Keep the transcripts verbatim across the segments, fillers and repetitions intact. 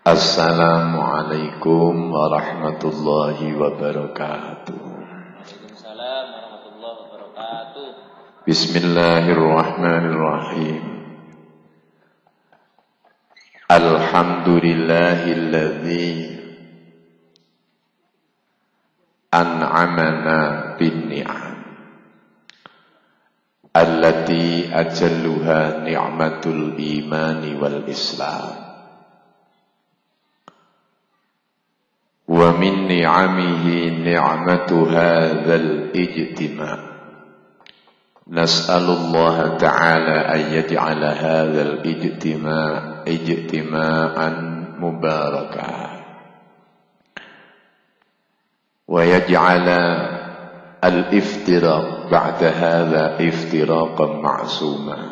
Assalamualaikum warahmatullahi wabarakatuh. Waalaikumsalam warahmatullahi wabarakatuh. Bismillahirrahmanirrahim. Alhamdulillahilladzi an'amana bin ni'am allati ajalluha ni'matul imani wal islam. Wa min ni'amihi ni'matu hadzal ijtima'. Nas'alullaha ta'ala an yaj'ala hadzal ijtima' ijtima'an mubarakah. Wa yaj'ala al-iftiraq ba'da hadza iftiraqan ma'suma.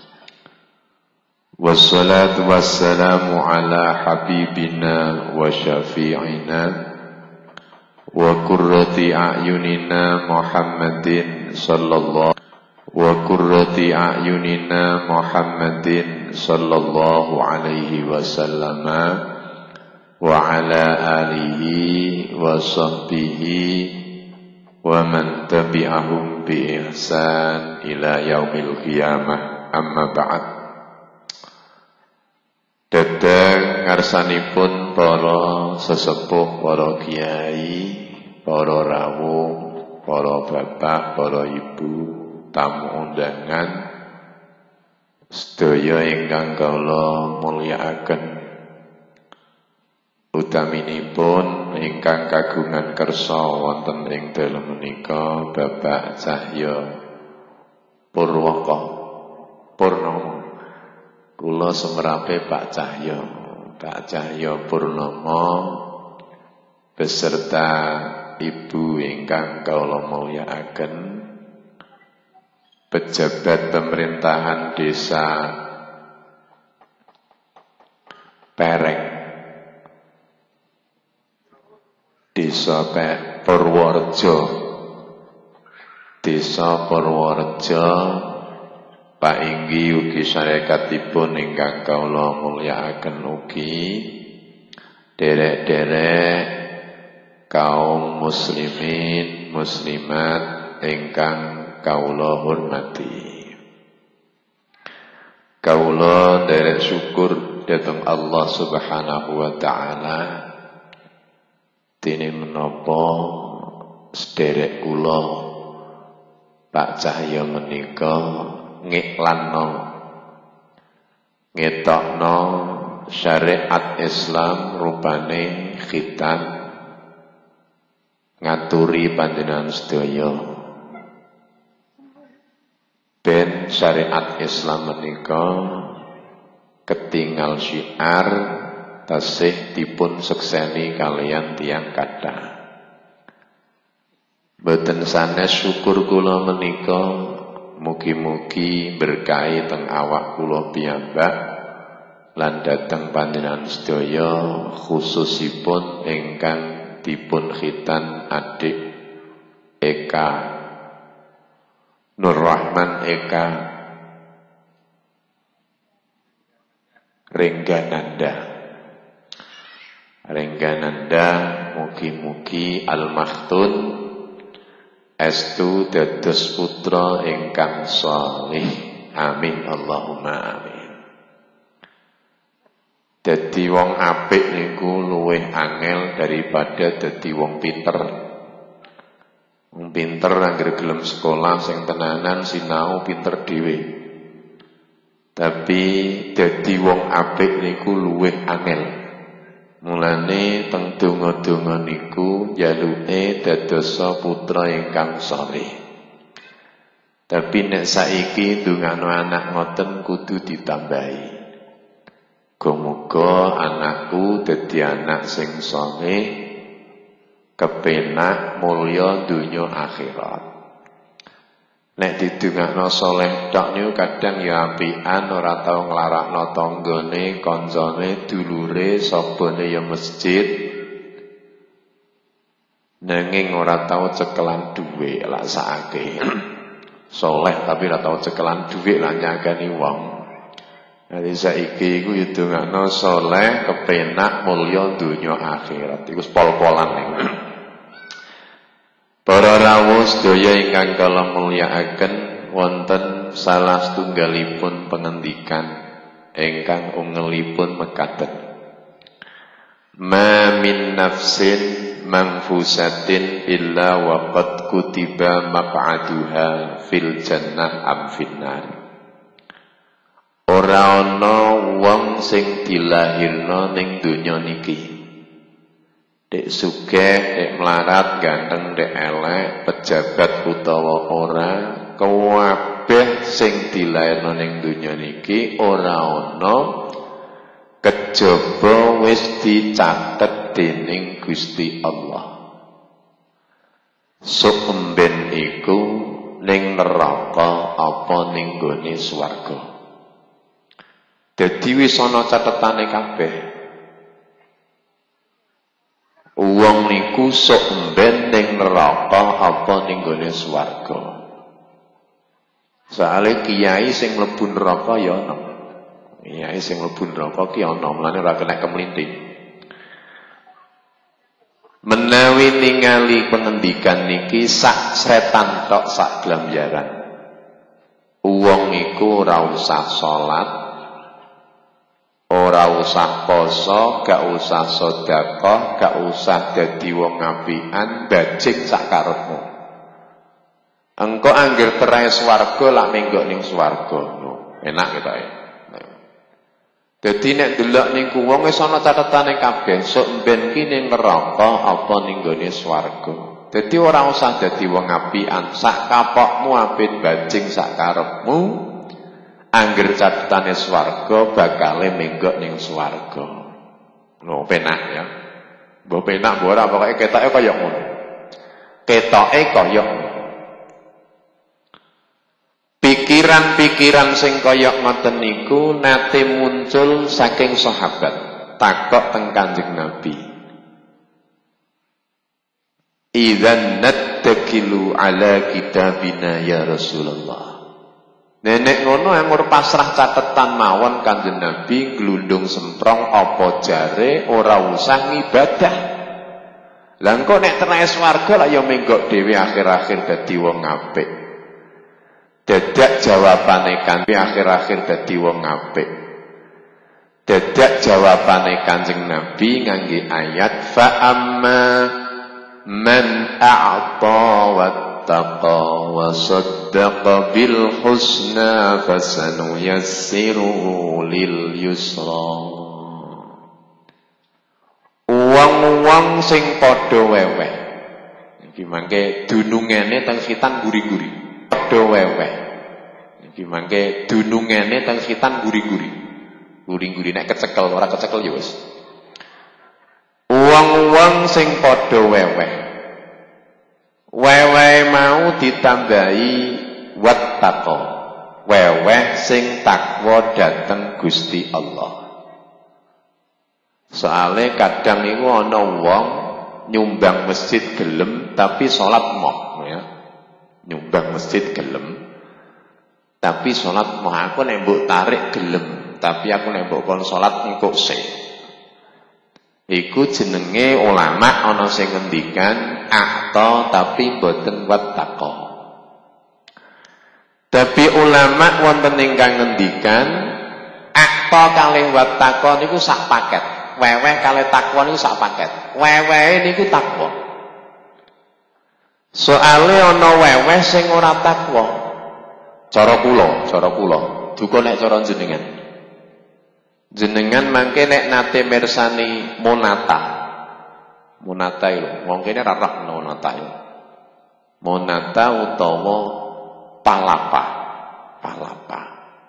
Wassalatu wassalamu ala habibina wa syafi'ina wa qurrati a'yunina Muhammadin sallallahu wa qurrati a'yunina Muhammadin sallallahu alaihi wasallam wa ala alihi wa sahbihi wa man tabi'ahum bi ihsan ila yaumil qiyamah. Amma ba'd. Datang ngarsanipun para sesepuh, para kiai, para rawuh, para bapak, para ibu, tamu undangan, sedaya ingkang kula mulyakaken, utaminipun ingkang kagungan kersa wonten ing dalem menika Bapak Cahya Purwaka Purnomo. Kula semerape Pak Cahya, Pak Cahya Purnomo beserta ibu ingkang kula mulyakaken, pejabat pemerintahan desa Pereng, desa Purworejo, desa Purworejo. Pak Inggi ugi sarekatipun ingkang kula mulyakaken ugi derek-derek kaum muslimin muslimat ingkang kula hormati. Kula derek syukur dhateng Allah Subhanahu wa taala dene menapa sederek kula Pak Cahya menika ngiklanno ngetokno syariat Islam rupane khitan ngaturi panjenengan sedaya ben syariat Islam menika ketinggal syiar tasih dipun sekseni kalian tiyang kathah. Boten sanes syukur kula menika mugi-mugi berkahi teng awak kula piyambak lan dhateng panjenengan sedaya khususipun ingkang dipun khitan adik Eka Nur Rahman Eka Renggananda Renggananda mugi-mugi al-makhtun estu dados putra ingkang salih. Amin Allahumma amin. Dadi wong apik niku luwih angel daripada dadi wong pinter. Wong pinter anggere gelem sekolah sing tenanan sinau pinter dhewe. Tapi dadi wong apik niku luwih angel. Mulane teng donga-donga niku jaluke dadosa putra ingkang saleh. Tapi nek saiki ndongakno anak ngoten kudu ditambahi. Muga anakku dadi anak sing saleh, kepenak mulya donya akhirat. Nek didongakno saleh tok niku kadang ya apian, ora tau nglarakno tanggane, kancane, dulure, sabane ya masjid. Nanging ora tau cekelan dhuwit lak sakake. Saleh tapi ora tau cekelan dhuwit lan nyagani wong. Jadi saiki iku ya dongakno saleh, kepenak, mulya donya akhirat. Iku pol-polan ning. Para rawuh sedaya ingkang kala mulyakaken, wonten salah setunggalipun pengendikan ingkang ungelipun mekaten. Ma min nafsin manfusatin illa waqad kutiba maq'aduha fil jannah am finnar. Ora ana wong sing dilahirna ning donya niki. Dek sugih, dek melarat, ganteng, dek elek, pejabat utawa ora, kabeh sing dilahirna ning donya niki ora ana kejaba wis dicatet dening Gusti Allah. Sok emben iku ning neraka apa ning gone swarga. Dadi wis ana catetane kabeh. Wong niku sok emben ning neraka apa ning gone swarga. Soale kiai sing mlebu neraka ya ana. Kiai sing mlebu neraka ki ana, mlane ora kena kemlinting. Menawi ningali pengendikan niki sak setan tok sak glamjaran. Wong iku ora usah salat, ora usah poso, gak usah sedekah, gak usah dadi wong apian, bajing sak karepmu. Engko anggere terahe swarga lak menggok ning swarga. No, enak ketoke. Dadi nek delok niku wong wis ana catetane kabeh, sok ben ki ning neraka apa ning gone swarga. Dadi ora usah dadi wong apian, sak kapokmu apit bajing sak karepmu. Angger catetane swarga bakale menggok ning swarga. No, penak ya. Mbok penak mbok ora pokoke ketoke kaya ngono. Ketoke kaya ngono. Pikiran-pikiran sing kaya ngoten niku nate muncul saking sahabat. Takok teng Kanjeng Nabi. Idzan nattakilu ala kitabina ya Rasulullah. Nenek ngono anggur pasrah catetan mawon Kanjeng Nabi glundung semprong apa jare ora usah ngibadah. Lah engko nek tenae swarga lah ya menggok dhewe akhir-akhir dadi wong apik. Dadak jawabane Kanjeng akhir-akhir dadi wong apik. Dadak jawabane Kanjeng Nabi ngangge ayat fa amma man a'ta wattaqa wa saddaqa bil husna fasanuyassiruhu lil yusra. Wong-wong sing padha weweh. Iki mangke dunungene teng khitan guri-guri. Padha weweh. Iki mangke dunungene teng khitan guri-guri. Guri-guri nek kecekel ora kecekel ya wis. Wong-wong sing padha weweh. Weweh mau ditambahi wattaqa. Weweh sing takwa dhateng Gusti Allah. Soale kadang iku ana wong nyumbang masjid gelem tapi salat moh ya. Nyumbang masjid gelem tapi salat moh. Aku nek mbok tarik gelem tapi aku nek mbok kon salat engko se. Iku jenenge ulama ana sing ngendikan akta tapi boten wattaqa. Tapi ulama wonten ingkang ngendikan akta kalih wattaqa niku sak paket. Weweh kalih takwa niku sak paket. Wewehe niku takwa. Soale ana weweh sing ora takwa. Cara kula, cara kula, duka nek cara jenengan. Jenengan mangke nek nate mirsani Monata. Monata lho, wong kene ora roh Monata lho. Monata utawa Palapa. Palapa.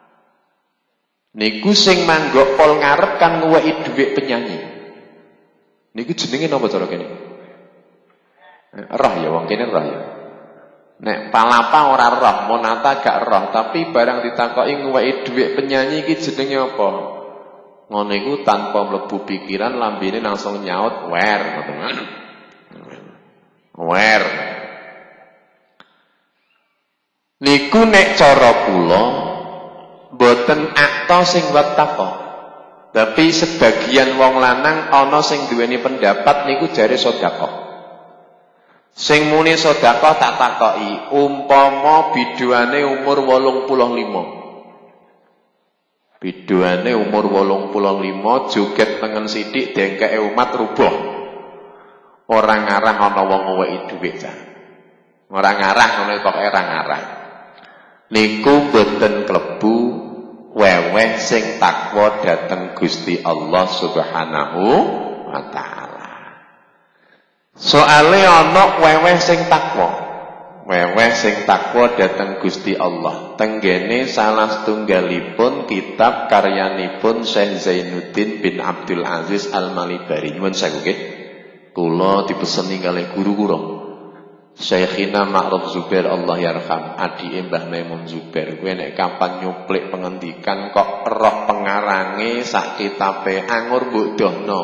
Niku sing manggok pol ngarep kan nguweki dhuwit penyanyi. Niku jenenge napa cara kene? Roh ya wong kene roh ya. Nek Palapa ora roh, Monata gak roh, tapi barang ditakoki nguweki dhuwit penyanyi iki jenenge apa? Ngono iku tanpa mlebu pikiran lambene langsung nyaut wer ngoten. Wer. Niku nek cara kula Mboten akta sing wattaqo. Tapi sebagian wong lanang ana sing duweni pendapat niku jare sedekah. Sing muni sedekah tak takoki, umpama biduane umur wolung puluh lima. Biduane umur wolung puluh lima joget tengen sithik dengkeke umat rubuh. Ora ngarah ana wong ngeweki dhuwit ta. Ora ngarah ngono pokoke ora ngarah. Niku boten klebu weweh sing takwa dhateng Gusti Allah Subhanahu wa taala. Soale ana weweh sing takwa. Weweh sing takwa dhateng Gusti Allah. Tenggene salah setunggalipun kitab karyanipun Syekh Zainuddin bin Abdul Aziz Al-Malibari. Nyuwun sewu nggih. Kula dipeseni kalih guru kula. Syekhina Ma'ruf Zubair Allah yarham, adike Mbah Maimun Zubair. Kowe nek kapan nyuplik pengendikan kok roh pengarange sak kitabe angur mbok dohno.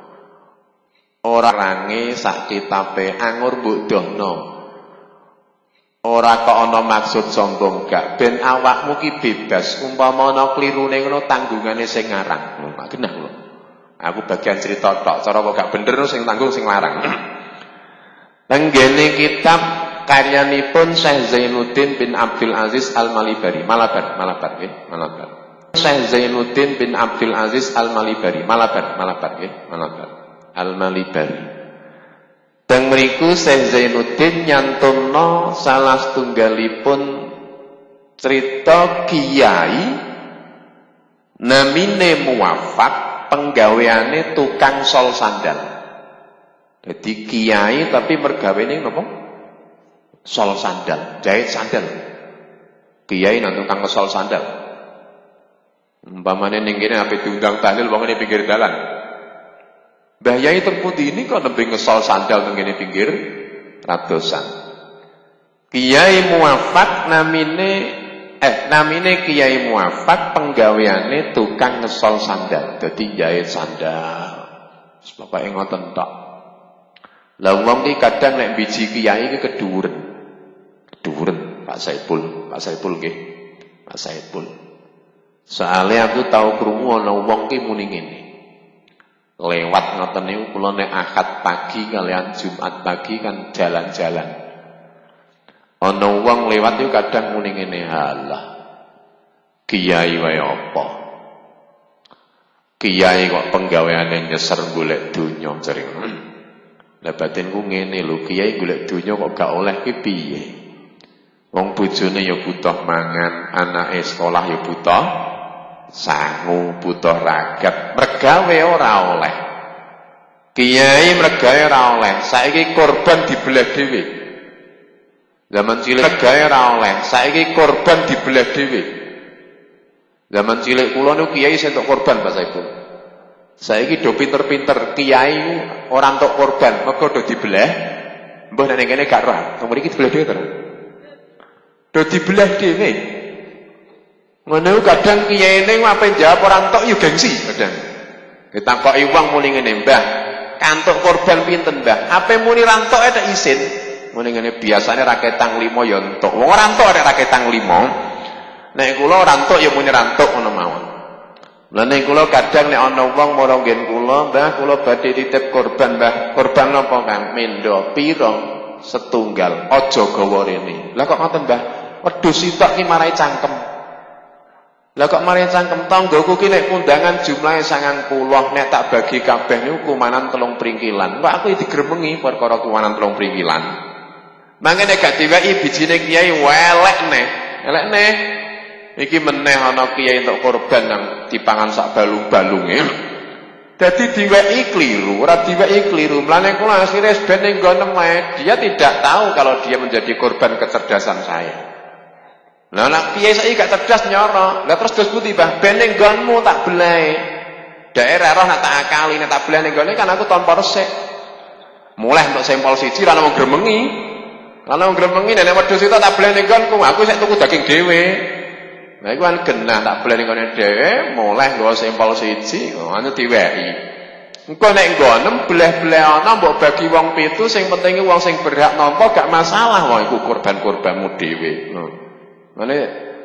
Ora range sak kitabe angur mbok dohno. Ora kok ana maksud sombong gak ben awakmu ki bebas. Umpama ana klirune ngono tanggungane sing ngarang. Lho, mak genah lho. Aku bagian cerita tok, cara kok gak bener sing tanggung sing larang. Tenggene kitab karyanipun Syekh Zainuddin bin Abdul Aziz Al-Malibari, Malabar, Malabar nggih, Malabar. Syekh Zainuddin bin Abdul Aziz Al-Malibari, Malabar, Malabar nggih, Malabar. Al-Malibari. Teng mriku Syekh Zainuddin nyantunna salah setunggalipun cerita kiai namine muwafaq, penggaweane tukang sol sandal. Jadi kiai tapi mergawene napa? Sol sandal, jahit sandal. Kiai nang tukang ngesol sandal. Umpamane ning kene ape diundang tahlil wong ning pinggir dalan. Mbah Yai teng pundi ini kok nembe ngesol sandal teng kene pinggir radosan. Kiai muwafaq namine eh namine Kiai muwafaq penggaweane tukang ngesol sandal. Dadi jahit sandal. Pokoke ngoten tok. Lah wong iki kadang nek biji kiai iki keduren. Keduren Pak Saipul, Pak Saipul nggih. Pak Saipul. Soale aku tau krungu ana wong ki muni ngene. Lewat ngoten niku kula nek Ahad pagi kalian Jumat pagi kan jalan-jalan. Ana wong lewat niku kadang muni ngene, halah. Kiai wae apa? Kiai kok penggaweane nyeser golek donya jare. Lah batinku ngene lho, kiai golek donya kok gak oleh ki piye? Wong bojone ya butuh mangan, anake sekolah ya butuh sangu, butuh ragat, mergawe ora oleh. Kiai mergawe ora oleh, saiki korban dibelah dhewe. Zaman cilik mergawe ora oleh, saiki korban dibelah dhewe. Zaman cilik kula niku kiai sentuk korban Pak Saipul. Saiki do pinter-pinter kiai ora entuk korban, mergo do dibelah. Mbah nek kene gak roh, mriki dibelah dhewe to. Do dibelah dhewe. Ngono kadang kiyaine ape jawab ora entuk yo gengsi kadang. Ditakoki wong muni ngene, "Mbah, kantuk korban pinten, Mbah?" Ape muni ra entuk nek isin. Muni ngene biasane ra ketang lima ya entuk. Wong ora entuk nek ra ketang lima. Nek kula ora entuk ya muni ra entuk ngono mawon. Lah nek kula kadang nek ana wong mara nggen kula, "Mbah, kula badhe titip korban, Mbah." "Korban napa, Kang?" "Mendo pira?" "Setunggal." "Aja gawa rene." "Lah kok ngoten, Mbah?" "Wedhus sitok ki marai cangkem." "Lah kok marai cangkem tanggoku ki nek undangan jumlahe sangang puluh, nek tak bagi kabeh niku kumanan telung pringkilan." "Wah, aku digremengi perkara kumanan telung pringkilan." Mangke nek gak diwehi bijine kiai welek neh. Elek neh. Iki meneh ana kiai entuk korban nang dipangan sak balung-balunge. Dadi diwehi kliru, ora diwehi kliru. Mlane kula akhire ben ning nggonem ae. Dia tidak tahu kalau dia menjadi korban kecerdasan saya. Lah nek kiai saiki gak cerdas nyoro. Lah terus dos putih, Bang? Ben ning nggonmu tak belahe. Daerah roh nak tak akali, nek tak belahe ning nggone kan aku tanpa resik. Mulai untuk sampel siji ra ono gremengi. Kalau gremengi nek wedhus itu tak belahe ning nggonku, aku sik tuku daging dhewe. Nah iku kan genah tak belahe ning ngone dhewe, mulai nggo sampel siji, ngono diwehi. Engko nek nggonem belah-belah ana mbok bagi wong pitu, sing penting wong sing berhak nampa gak masalah, wong iku korban-korbanmu dhewe. Mane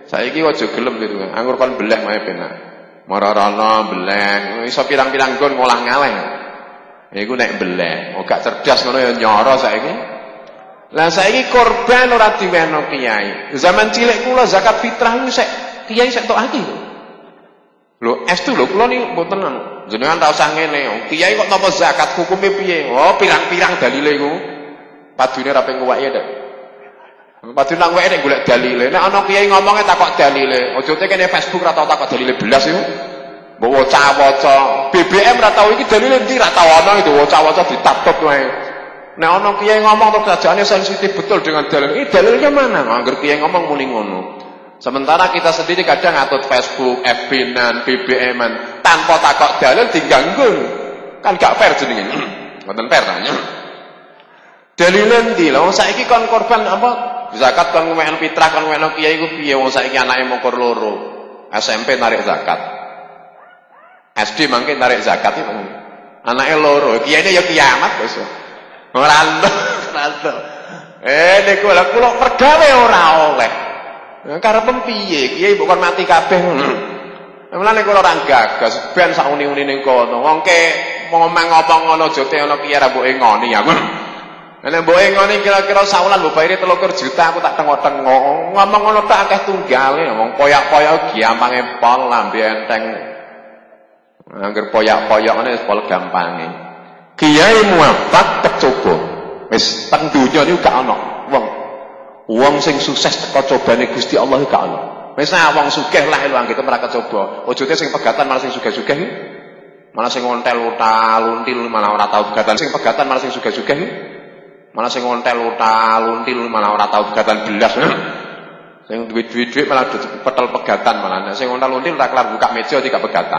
Saiki aja gelem gitu. Anggur kon beleh wae penak. Mararana beleh, iso pirang-pirang gon ngolah ngaleh. Iku nek beleh, oh gak cerdas ngono ya nyoro saiki. Lah saiki korban ora diwehno kiai. Zaman cilik kula zakat fitrah niku sik kiai sik tokake. Lho, estu lho kula niku mboten anu. Jenengan ta usah ngene. Kiai kok napa zakat hukume piye? Oh, pirang-pirang dalile iku. Padune ra ping kuwake dak. Padune nang kuwake nek golek dalile. Nek ana kiai ngomongnya takok dalile. Aja te kene Facebook ra tau takok dalile belas iku. Mbok waca-waca. B B M ra tau iki dalile ndi ra tau ana itu waca-waca ditaptop wae. Nek ana kiai ngomong terus kerjaane sensitif betul dengan dalil. Ini dalilnya mana? Angger kiai ngomong muni ngono. Sementara kita sendiri kadang ngatut Facebook, F B-nan, B B M-an tanpa takok dalil diganggu. Kan gak fair jenenge. Mboten fair tanya. Dalile ndi? Lah wong saiki kon korban apa? Zakat kon ngwekno fitrah kon ngwekno kiai iku piye wong saiki anake mokor loro. S M P narik zakat. S D mangke narik zakat iki. Anake loro, kiyaine ya kiamat wis. Rando, rando. Eh, niku lha kula pergawe ora oleh. Karepem piye? Kiai bukan mati kabeh ngono. Mulane kula ora gagas ben sak uni-uni ning kono. Wong ke ngomong ngomong ngono jote ana kiai ra mboke ngoni aku. Nek mboke ngoni kira-kira saulan mbok bayari tiga puluh juta aku tak tengok-tengok. Ngomong ngono tak akeh tunggale. Wong koyak-koyak gampange pol lambe enteng. Angger koyak-koyak ngene wis pol gampange. Kiai muafak kecoba wis teng donya niku gak ana wong wong sing sukses teko cobane Gusti Allah gak ana wis ah wong sugih lah lho anggere ora kecoba aja te sing pegatan malah sing sugih-sugih malah sing ngontel utal-until malah ora tau pegatan sing pegatan malah sing sugih-sugih malah sing ngontel utal-until malah ora tau pegatan belas sing duwe-duwe malah petel pegatan malah sing ngontel-until tak kelar buka meja tidak pegatan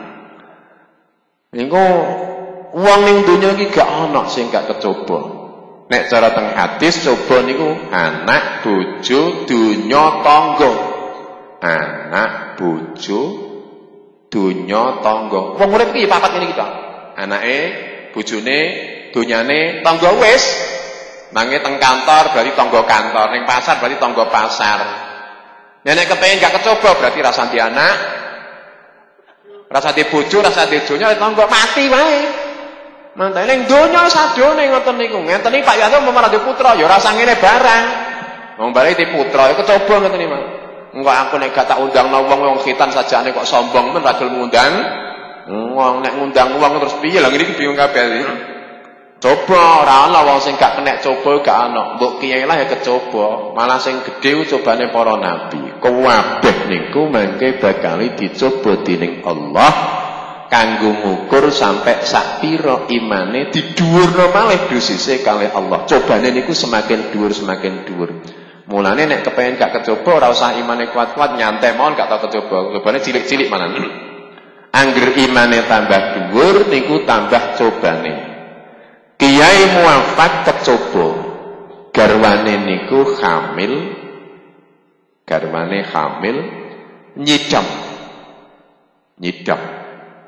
niku wong ning donya iki gak ana sing gak kecoba. Nek cara teng hadis coba niku anak, bojo, donya, tangga. Anak, bojo, donya, tangga. Wong urip iki papat ngene iki to. Anake, bojone, donyane, tangga wis. Mangke teng kantor berarti tangga kantor, ning pasar berarti tangga pasar. Nek kepengin gak kecoba berarti rasa di anak, rasa di bojo, rasa di donya, tangga mati wae. Mantane ning donya sadone ngoten niku. Ngenten iki Pak Yanto memarani putra ya ora sangene barang. Wong bare di putra ya kecoba ngoten iki, Mas. Engko aku nek gak tak undangno wong wong khitan sajane kok sombong men ra gelem ngundang. Wong nek ngundang wong terus piye lha ngene iki bingung kabeh. Coba ora ana wong sing gak kena coba gak ana. Mbok kiai lah ya kecoba. Malah sing gedhe cobane para nabi. Kabeh niku mangke bakal dicoba dening Allah. Kanggo ngukur sampai sak pira imane didhuwurna malih dosise kalih Allah. Cobane niku semakin dhuwur semakin dhuwur. Mulane nek kepengin gak kecoba ora usah imane kuat-kuat nyantai mawon gak tau kecoba. Cobane cilik-cilik malah. Angger imane tambah dhuwur niku tambah cobane. Kiai muafak kecoba. Garwane niku hamil. Garwane hamil nyidam. Nyidam.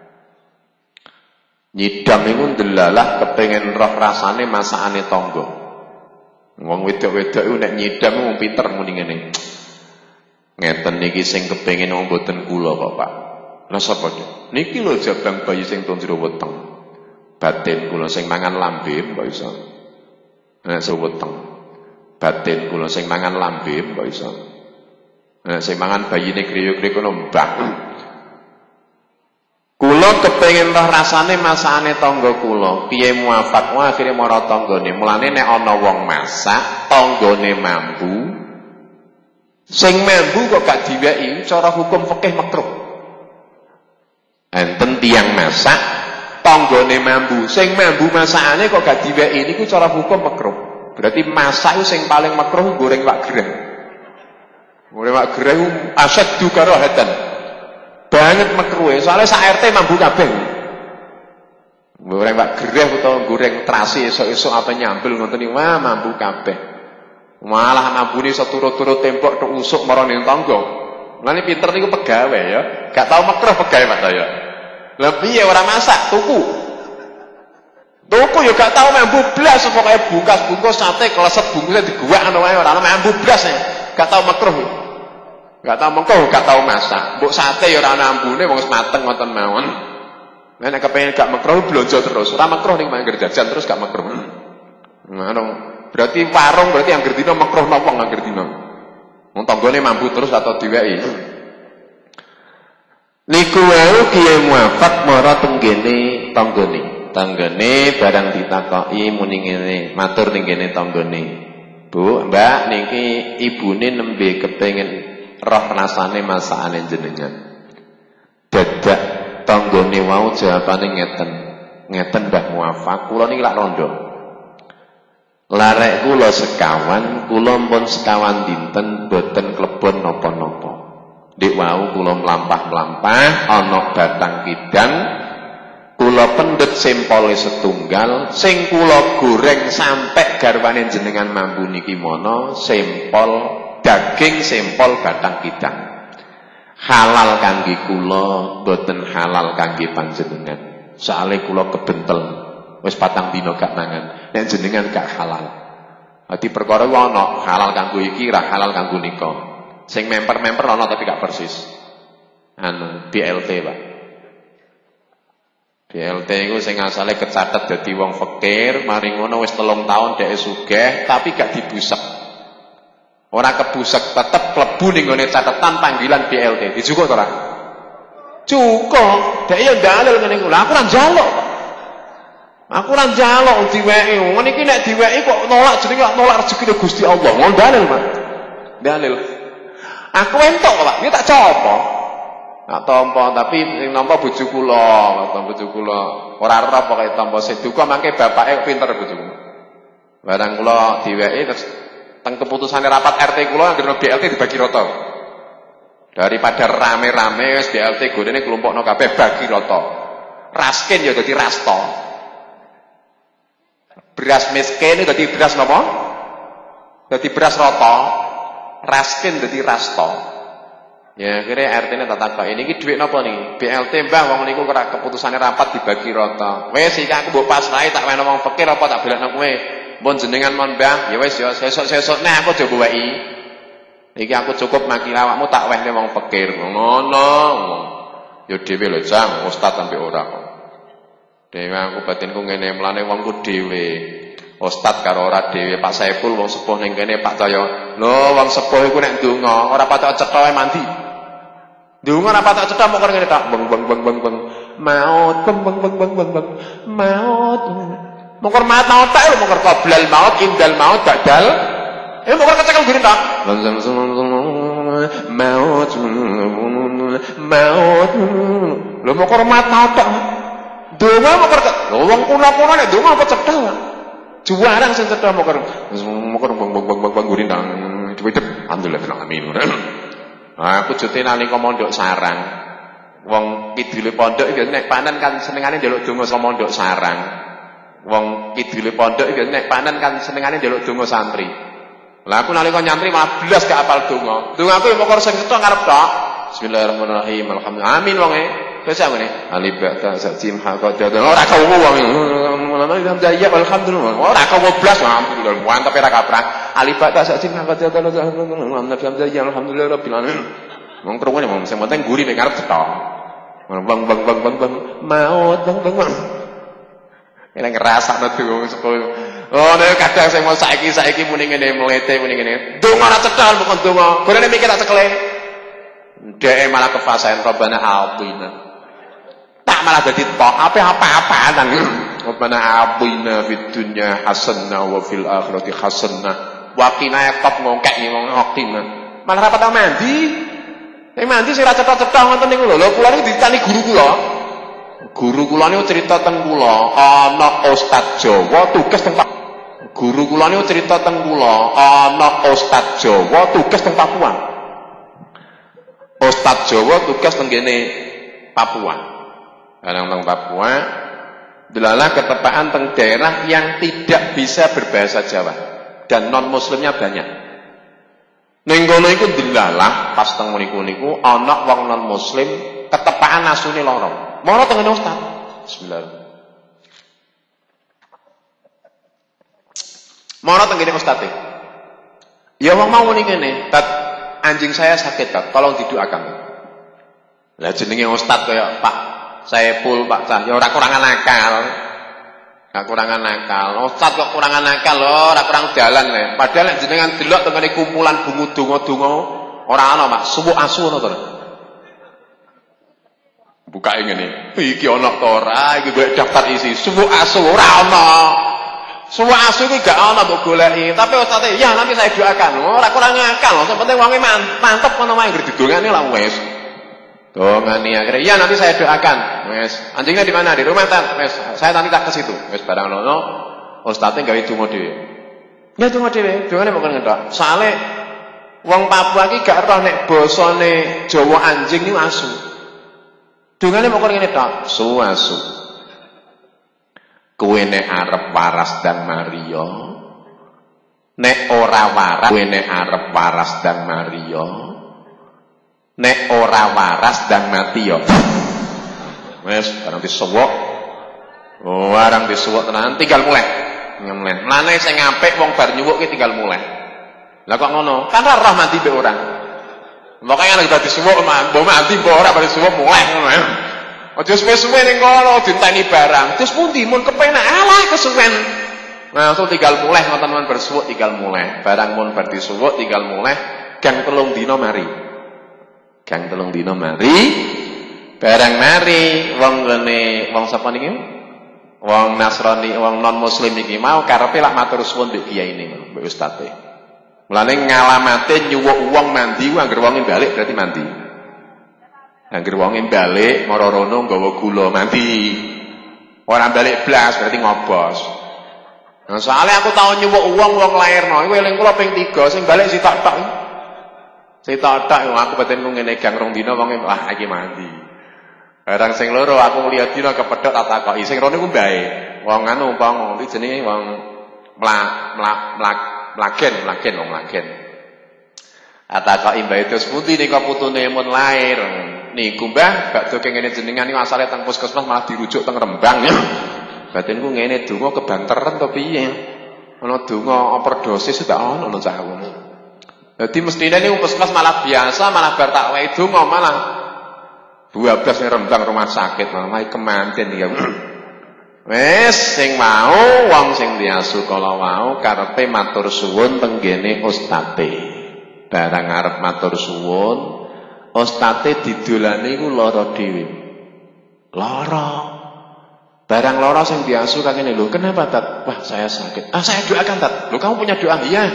Nyidam iku ndelalah kepengin roh rasane masakane tangga. Wong wedok-wedok iku nek nyidam wong pinter muni ngene. Ngeten niki sing kepengin wong mboten kula kok, Pak. Lah sapa iki? Niki lho jabang bayi sing teng jero weteng. Batin kula sing mangan lambe kok iso. Nek seweteng. Batin kula sing mangan lambe kok iso. Nek sing mangan bayine griyo-griyo kono mbah. Kula kepengin roh rasane masakane tangga kula. Piye muafak wae akhire mara tanggane. Mulane nek ana wong masak, tanggane mambu. Sing mambu kok gak diweki, cara hukum fikih makruh. Enten tiyang masak, tanggane mambu. Sing mambu masakane kok gak diweki niku cara hukum makruh. Berarti masak itu sing paling makruh goreng wak gereh. Goreng wak gereh asyaddu karahatan. Banget makruhe, soalnya sak R T mambu kabeh. Goreng wak gereh utawa goreng terasi esuk-esuk apa nyambel ngoten niku wah mambu kabeh. Malah mambune iso turut-turut tembok tok usuk marang ning tangga. Mulane pinter niku pegawe ya, gak tau makruh pegawe Pak saya. Lah piye ora masak tuku. Tuku ya gak tau mambu blas pokoke bungkas-bungkus sate kleset bungkusnya diguwak ngono wae ora mambu blas ya. Gak tau makruh. Gak tau mengko, gak tau masak. Mbok sate ya ora ana ambune wong wis mateng ngoten mawon. Nek kepengin gak makruh blonjo terus. Ora makruh ning mangger jajan terus gak makruh. Ngono. Berarti warung berarti angger dina makruh napa angger dina. Wong tanggane mambu terus atau diweki. Niku wae kiye muafak mara tenggene tanggane. Tanggane barang ditakoki muni ngene, matur ning kene tanggane. Bu, Mbak niki ibune nembe kepengin roh rasane masakane jenengan. Dadak tanggane wau jawabane ngeten. Ngeten Mbah muafak, kula niki lak rondo. Larek kula sekawan, kula pun sekawan dinten boten klebon napa-napa. Dik wau kula mlampah-mlampah ana batang kidang, kula pendhet sempole setunggal, sing kula goreng sampai garwane jenengan mambu niki mono sempol daging sempol batang kidang. Halal kangge kula, boten halal kangge panjenengan. Soale kula kebentel wis patang dina gak mangan. Nek jenengan gak halal. Dadi perkara ku ana halal kanggo iki, ra halal kanggo nika. Sing memper-memper ana tapi gak persis. Anu B L T, Pak. B L T iku sing asale kecatet dadi wong fakir, mari ngono wis telung taun dhek sugih tapi gak dibusek. Ora kebusek, tetep klebu ning gone catetan panggilan B L T. Dijukuk to ora? Cukup. Dhek ya dalil ngene iku. Lah aku ora njaluk, Pak. Aku ora njaluk diweki. Ngono iki nek diweki kok nolak jenenge kok nolak rezekine Gusti Allah. Ngono dalil, Pak. Dalil. Aku entuk, Pak. Iki tak copo. Tak tampa, tapi sing nampa bojo kula, kata bojo kula. Ora ora pokoke tampa seduka mangke bapake pinter bojo kula. Barang kula diweki terus teng keputusane rapat R T kula anggere B L T dibagi rata. Daripada rame-rame wis B L T gorene kelompokno kabeh bagi rata. Raskin ya dadi rasto. Beras miskin itu dadi beras napa? Dadi beras rata. Raskin dadi rasto. Ya akhirnya R T-ne tak takok, ini iki dhuwit napa niki? B L T Mbah wong niku ora keputusane rapat dibagi rata. Wis iki aku mbok pasrahi tak wene wong fakir apa tak belakno kowe. Mun jenengan mon Mbah, ya wis ya sesuk-sesukne aku aja mboweki. Iki aku cukup makil awakmu tak wehne wong fakir. Ngono. Ya dhewe lho Jang, ustaz sampe ora kok. Dhewe aku batinku ngene mlane wongku dhewe. Ustaz karo ora dhewe, Pak Saiful wong sepuh ning kene Pak Cahya. Lho wong sepuh iku nek ndonga ora patok cetha mandi. Ndonga ora patok cetha mok ngene tak beng beng beng beng beng. Maut beng beng beng beng beng beng. Maut. Mokor maut maut tak lho mokor qoblal maut indal maut badal. Eh mokor kecekel gini tak. Maut maut. Lho mokor maut maut tak. Ndonga mokor wong kuna-kuna nek ndonga apa cetha. Juwarang sing cetha mokor mokor beng beng beng beng gurin nang cepet alhamdulillah alamin. Ah aku jute nalika mondok sarang. Wong kidule pondok iki nek panen kan senengane njaluk donga saka mondok sarang. Wong kidule pondok iki nek panen kan senengane njaluk donga santri. Lah aku nalika nyantri malah blas gak apal donga. Dongaku ya mokor sing cetha ngarep tok. Bismillahirrahmanirrahim. Alhamdulillah. Amin wong e. Wis ngene. Alif ba ta sa jim ha qa da. Ora kawu wong. Alhamdulillah alhamdulillah. Ora kawu blas alhamdulillah. Mantep ora kaprah. Alif ba ta sa jim ha qa da. Alhamdulillah alhamdulillah rabbil alamin. Wong krungu wong sing penting guri nek ngarep cetha. Bang bang bang bang bang maut bang bang bang. Nek ngrasakno donga sepuluh. Oh nek kadang sing mau saiki-saiki muni ngene mlete muni ngene. Donga ora cetha bukan donga. Gorene mikir tak cekle. Dhek malah kefasaen Rabbana atina. Tak malah dadi tok ape apa-apaan. Rabbana atina fid dunya hasanah wa fil akhirati hasanah. Wa qina top ngongkek ning wong aktina. Malah ra patah mandi. Nek mandi sing ra cetha-cetha ngoten niku lho. Lho kula niku ditani guru kula. Guru kula niku cerita teng kula, ana ustaz Jawa tugas teng Guru kula niku cerita teng kula, ana ustaz Jawa tugas teng Papua. Ustaz Jawa tugas teng kene Papua. Kadang teng Papua, delalah ketepaan teng daerah yang tidak bisa berbahasa Jawa dan non muslimnya banyak. Ning kono iku delalah pas teng mriku niku ana wong non muslim ketepaan asune loro. Mara teng kene Ustaz. Bismillah. Mara teng kene Ustaz. Ya wong mau ning kene, tat anjing saya sakit Pak, tolong didoakan. Lah jenenge ustaz kaya Pak Saiful, Pak Cah, ya ora kurangan akal. Gak kurangan akal. Ustaz kok kurangan akal lho, ora kurang dalan le. Padahal nek jenengan delok tengene kumpulan bungu donga-donga ora ana, Pak. Suwuk asu ana to. Buka ngene. Iki ana to ora? Iki golek daftar isi. Suwuk asu ora ana. Suwuk asu iki gak ana mbok goleki. Tapi Ustaz ya nanti saya doakan. Ora kurang akal. Sing penting wonge mantep ngono wae ngerti dongane lah wis. Dongane akhirnya, iya nanti saya doakan. Wes, anjingnya di mana? Di rumah Tan. Wes, saya nanti tak ke situ. Wes barang lono, ustadnya gawe donga dhewe. Ya donga dhewe, dongane mok ngendok. Soale wong Papua iki gak roh nek basane Jawa anjing niku asu. Dongane mok ngene tok, su asu. Kowe nek arep waras dan Maria. Nek ora waras, kowe nek arep waras dan Maria. Nek ora waras dan mati yo. Wes, barang disuwuk. Oh, barang disuwuk tenan tinggal mulai. Mulai. Mlane sing apik wong bar nyuwuk ki tinggal mulai. Lah kok ngono? Kan ora roh mati mbek orang. Makanya nek dadi suwuk mbok mati mbok ora bar suwuk mulai ngono ya. Aja suwe-suwe ning kono dinteni barang. Terus pundi mun kepenak alah kesuwen. Nah, langsung tinggal mulai ngoten men bersuwuk tinggal mulai. Barang mun bar disuwuk tinggal mulai gang telung dina mari. Kang telung dina mari, barang mari wong ngene wong sapa niki? Wong Nasrani, wong non muslim iki mau karepe lak matur suwun mbek kiai ini, mbek ustaze. Mulane ngalamate nyuwuk wong mandi ku anggere wonge balik berarti mandi. Anggere wonge balik mara rono nggawa gula mandi. Ora balik blas berarti ngobos. Nah, soalnya aku tau nyuwuk wong wong lairno, iku eling kula ping tiga sing balik sitok-tok. Saya tak aku batin ngene gang rong dina wong wah iki mandi. Barang sing loro aku lihat dina kepethuk tak takoki. Sing rono ku mbae. Wong anu wong iki jenenge wong mlak mlak mlak mlagen mlagen wong mlagen. Atakoki mbae terus pundi nika putune mun lair. Niku Mbah bakdo kengene jenengan niku asale teng puskesmas malah dirujuk teng Rembang ya. Batinku ngene donga kebanteren to piye? Ana donga overdosis ndak ono ono cah ngono. Jadi mestinya ini puskesmas malah biasa, malah bar tak wae donga malah dua belas ning Rembang rumah sakit malah kemanten ya. Wes sing mau wong sing diasu kala wau karepe matur suwun teng gene ustate. Barang arep matur suwun, ustate didolane iku lara dhewe. Lara. Barang lara sing diasu kang ngene lho, kenapa Tat? Wah, saya sakit. Ah, saya doakan Tat. Lho kamu punya doa? Iya.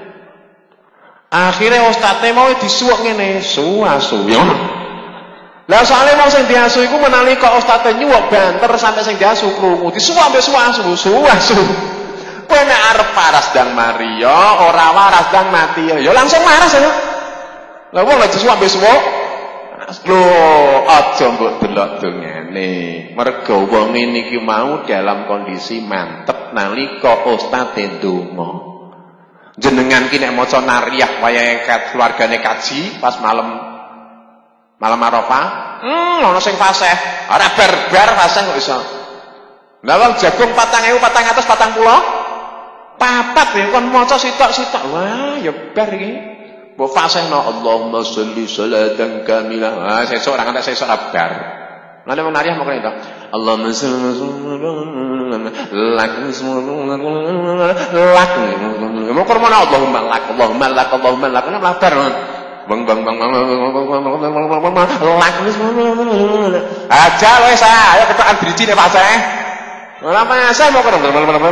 Akhirnya ustadz mau disuwuk ngene, su-asu ya. Lah soalnya mau sing diasu iku menalika ustadz nyuwuk banter sampai sing diasu krungu disuwuk ambek su-asu, su-asu. Kowe nek arep waras dang Maria, ora waras dang mati ya langsung waras ya. Lah wong lagi disuwuk ambek suwuk. Lho, aja mbok delok dongane. Mergo wong niki mau dalam kondisi mantep nalika ustadz ndonga. Jenengan ki nek maca nariyah wayahe keluargane kaji pas malam malam Arafah, hmm ono sing fasih, ora barbar fasih kok iso. Lah wong jagung patang ewu patang atus patang puluh papat ya kon maca sitok-sitok. Wah, ya bar iki. Mbok fasihno Allahumma sholli sholatan kamilah. Ah, sesuk ora ngantek sesuk bar. Lah nek nariyah mok ngene to. Allahumma sholli lak lak mau kormana Allahumma lak Allahumma lak Allahumma lak nang labar bang bang bang lak aja wis ayo ketokan drijine Pak Seh ora pasah mau kono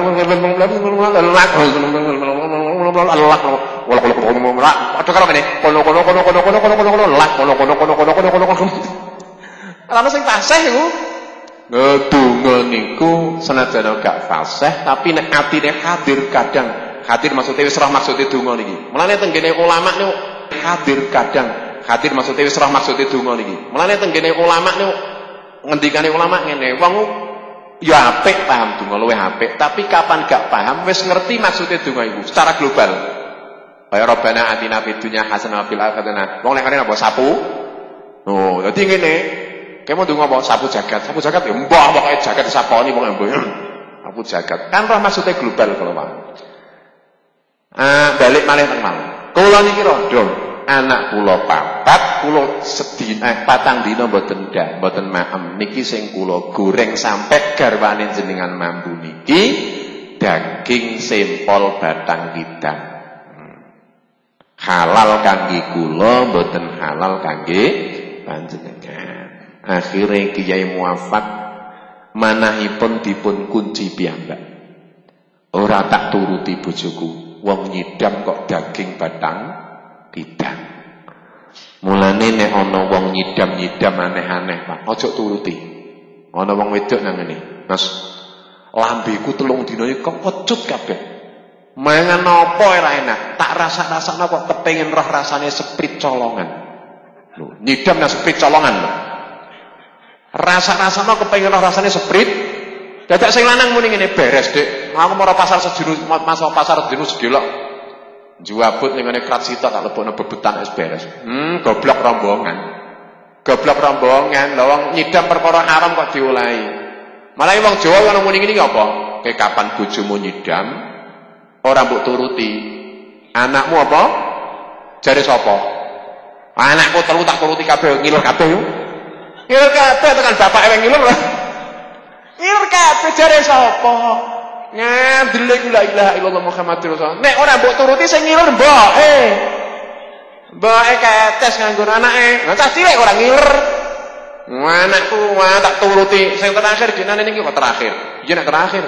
lak padha karo ngene kono kono kono kono kono kono kono lak kono kono kono kono kono kono kono ana sing pasah iku donga niku senajan gak fasih tapi nek atine hadir kadang hadir maksudnya wis roh maksude donga niki. Mulane teng kene ulama niku hadir kadang hadir maksudnya wis roh maksude donga niki. Mulane teng kene ulama niku ngendikane ulama ngene, wong ya apik paham donga luwih apik, tapi kapan gak paham wis ngerti maksude donga iku secara global. Kaya Rabbana atina fid dunya hasanah wa fil akhirati hasanah. Wong nek ngene apa sapu? Oh, dadi ngene kamu tunggu apa? Sapu jagat, sapu jagat ya mbah pokoke jagat disaponi pokoke mbah. Sapu jagat. Kan roh maksudnya global kalau mau. Ah, balik malih teng mau. Kula niki rondo anak kula papat, kula sedina eh, patang dina mboten ndak, mboten maem. Niki sing kula goreng sampai garwane jenengan mampu niki daging sempol batang kidang. Hmm. Halal kangge kula, mboten halal kangge panjenengan. Akhire Kiai Muafak manahipun dipun kunci piyambak. Ora tak turuti bojoku, wong nyidam kok daging batang kidang. Mulane nek ana wong nyidam-nyidam aneh-aneh, Pak, aja turuti. Ana wong wedok nang ngene, Mas, lambeku telung dina iki kok kecut kabeh. Mangan apa ora enak, tak rasa-rasakno kok kepengin roh rasane seprit colongan. Lho, nyidam nang seprit colongan lho. Rasa-rasakno kepengin roh rasane seprit. Dadak sing lanang muni ngene, beres, Dik. Aku mau pasar sejeru, masuk pasar sejeru sedelok. Juabut ning ngene krat sitok tak lebokno bebetan wis beres. Hmm, goblok rombongan. Goblok rombongan, lha wong nyidam perkara haram kok diolahi. Malah wong Jawa kan muni ngene iki apa? Ke kapan bojomu nyidam ora mbok turuti. Anakmu apa? Jare sapa? Anakku telu tak turuti kabeh, ngiler kabeh yo. Ngiler kabeh tekan bapak eweng ngiler. Ngiler kabeh jare sapa? Ngandele ku la ilaha illallah Muhammadur Rasulullah. Nek ora mbok turuti sing ngiler mboke. Mboke ketes nganggo anake. Lah cah cilik ora ngiler. Anakku wah tak turuti. Sing terakhir dinane niki kok terakhir. Iya nek terakhir.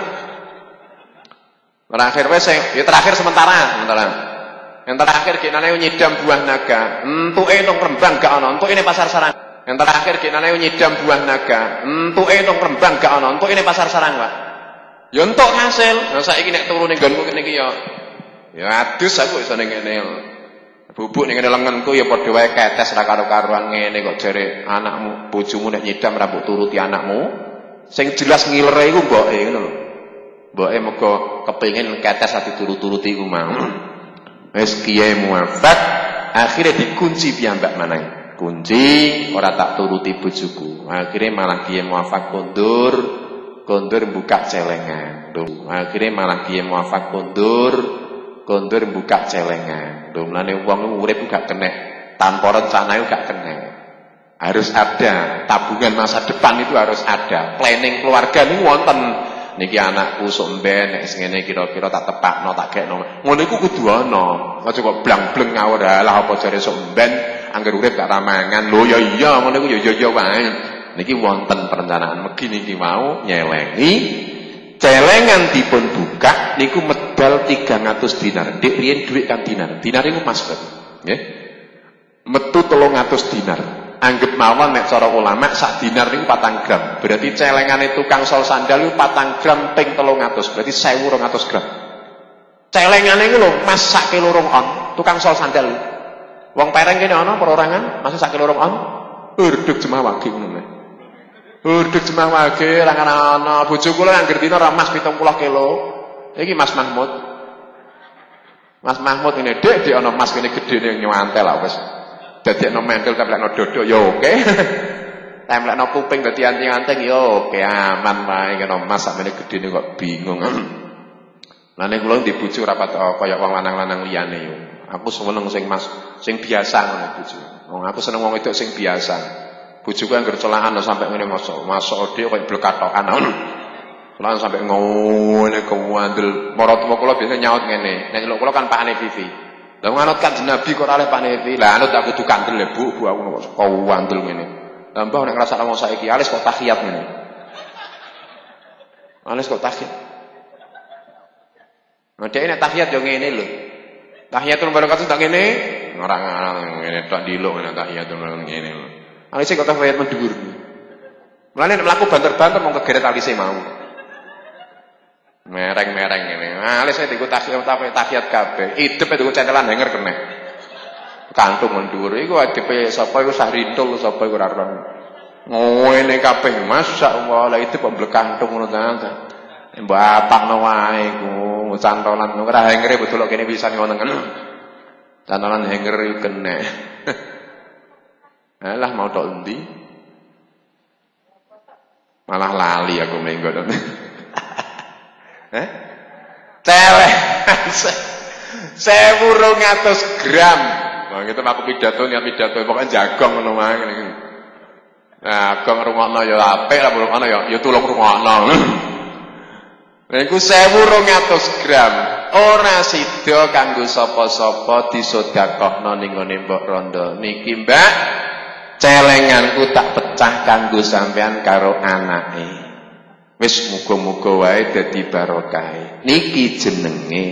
Terakhir wis ya terakhir sementara, sementara. Yang terakhir dinane nyidam buah naga. Entuke nang Rembang gak ana, entuke ning pasar sarang. Yang terakhir dinane nyidam buah naga. Entuke nang Rembang gak ana, entuke ning pasar sarang, Pak. Ya entuk hasil. Nah saiki nek turu ning nggonku kene iki ya ya adus aku iso ning kene. Bubuk ning kene lengenku ya padha wae ketes ra karo-karuan ngene kok jere anakmu, bojomu nek nyidam ra mbok turuti anakmu. Sing jelas ngilere iku mboke ngono lho. Mboke muga kepengin ketes ati turu-turuti iku mau. Wis Kiai Muafak akhire dikunci piyambak maneh. Kunci ora tak turuti bojoku. Akhire malah Kiai Muafak kondur kondur buka celengan. Duh, akhirnya malah Kiai Muafak kondur, kondur buka celengan. Duh, mulane wong urip gak kena tanpa rencana itu gak kena. Harus ada tabungan masa depan, itu harus ada. Planning keluarga ini wonten. Niki anakku sok mben nek sing ngene kira-kira tak tepakno, tak gekno. Ngono iku kudu ana. Aja kok blang-bleng ngawur lah apa jare sok mben angger urip gak ramangan. Lho ya iya ngono iku ya ya wae. Niki wonten perencanaan megi niki mau nyelengi celengan dipun buka niku medal tiga ratus dinar. Dik riyen dhuwit kan dinar. Dinar iku mas berarti. Nggih. Metu telung atus dinar. Anggap mawon nek cara ulama sak dinar niku patang gram. Berarti celengane tukang sol sandal niku patang gram ping telung atus. Berarti seribu dua ratus gram. Celengane iku lho mas sak kilo rong on. Tukang sol sandal. Wong pereng kene ana perorangan, masih sak kilo rong on. Urduk jemaah wagi ngono. Urduk jemaah wage ra ana bojo kula angger dina ra mas pitung puluh kilo. Iki Mas Mahmud. Mas Mahmud ini Dik, Dik ana mas kene gedene nyantel lah wis. Dadekno mentel templekno dodo ya oke. Templekno kuping dadi anting-anting ya oke aman wae kena mas sakmene gedene kok bingung. Lah nek kula ndi bojo rapat kaya wong lanang-lanang liyane yo. Aku seneng sing mas sing biasa ngono bojo. Wong aku seneng wong wedok sing biasa. Bojoku anggar celakan sampai ngene masuk, masuk dia kayak blekatokan ngono. Celakan sampai ngene kewandel. Marot kula biasa nyaut ngene. Nek kula kan pakane Vivi. Lah nganut Kanjeng Nabi kok ora oleh pakane Vivi. Lah anut aku kudu kandel Bu, Bu aku kok kewandel ngene. Lah mbah nek ngrasakno wong saiki alis kok tahiyat ngene. Alis kok tahiyat. Nah dhek nek tahiyat yo ngene lho. Tahiyatul barakatuh tak ngene, ora ngene tok diluk nek tahiyatul ngene lho. Alise kok tahiyat mendhuwur. Mulane nek mlaku banter-banter mung kegeret alise mau. Mereng-mereng ngene. Alise diku tahiyat tahiyat kabeh. Idep diku centelan hanger kena. Kantung mendhuwur iku adepe sapa iku Sahrintul sapa iku ora ora. Ngene kabeh masyaallah idep kok mlekantung ngono ta. Mbok apakno wae iku cantolan ora hangere betul kene pisan ngono kan. Cantolan hanger iku kena. Alah mau tok endi? Malah lali aku menggon. Eh? Celeng. seribu dua ratus gram. Wong itu aku pidato niat pidato pokoke jagong ngono wae ngene. Nah, gong rungokno ya apik lah rungokno ya ya tulung rungokno. Niku sewu rong atus gram. Ora sida kanggo sapa-sapa disedekahno ning ngene Mbok Rondo. Niki Mbak, celenganku tak pecah kanggo sampean karo anake. Wis muga-muga wae dadi barokah. Niki jenenge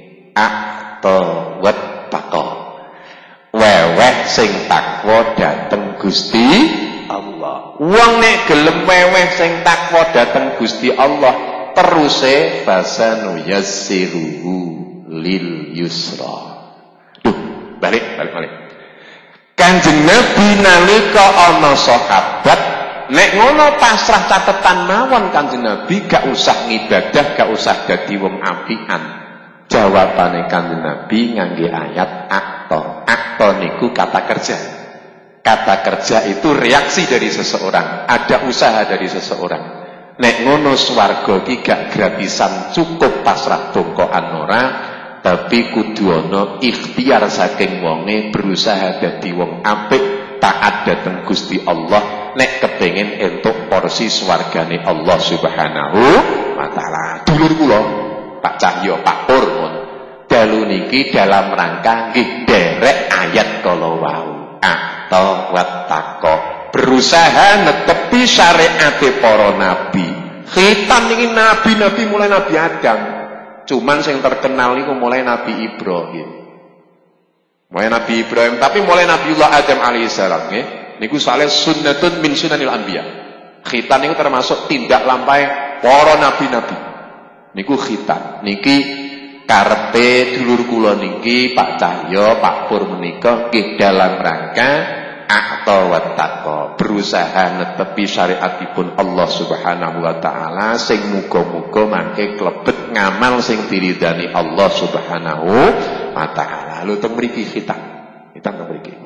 aqtawat taqwa. Weweh sing takwa dhateng Gusti Allah. Wong nek gelem weweh sing takwa dhateng Gusti Allah, teruse fasanu yassiruhu lil yusra. Duh, balik balik balik. Kanjeng Nabi nalika ana sahabat nek ngono pasrah catetan mawon Kanjeng Nabi gak usah ngibadah, gak usah dadi wong apian. Jawabane Kanjeng Nabi ngangge ayat akto. Akto niku kata kerja. Kata kerja itu reaksi dari seseorang, ada usaha dari seseorang. Nek ngono swarga iki gak gratisan cukup pasrah dongkokan ora, tapi kudu ana ikhtiar saking wonge berusaha dadi wong apik, taat dhateng Gusti Allah, nek kepengin entuk porsi swargane Allah Subhanahu wa taala. Dulur kula Pak Cahyo, Pak Pur mun dalu niki dalam rangka nggih derek ayat kala wau. Atau wattaqo, berusaha netepi syariate para nabi. Khitan niki nabi-nabi mulai Nabi Adam. Cuman sing terkenal niku mulai Nabi Ibrahim. Mulai Nabi Ibrahim, tapi mulai Nabiullah Adam alaihissalam nggih. Niku saleh sunnatun min sunanil anbiya. Khitan niku termasuk tindak lampai para nabi-nabi. Niku khitan. Niki karepe dulur kula niki Pak Cahyo, Pak Pur menika nggih dalam rangka aqta wa taqwa, berusaha netepi syariatipun Allah Subhanahu wa taala sing muga-muga mangke klebet ngamal sing diridani Allah Subhanahu wa taala. Lho teng mriki khitan. Khitan teng mriki.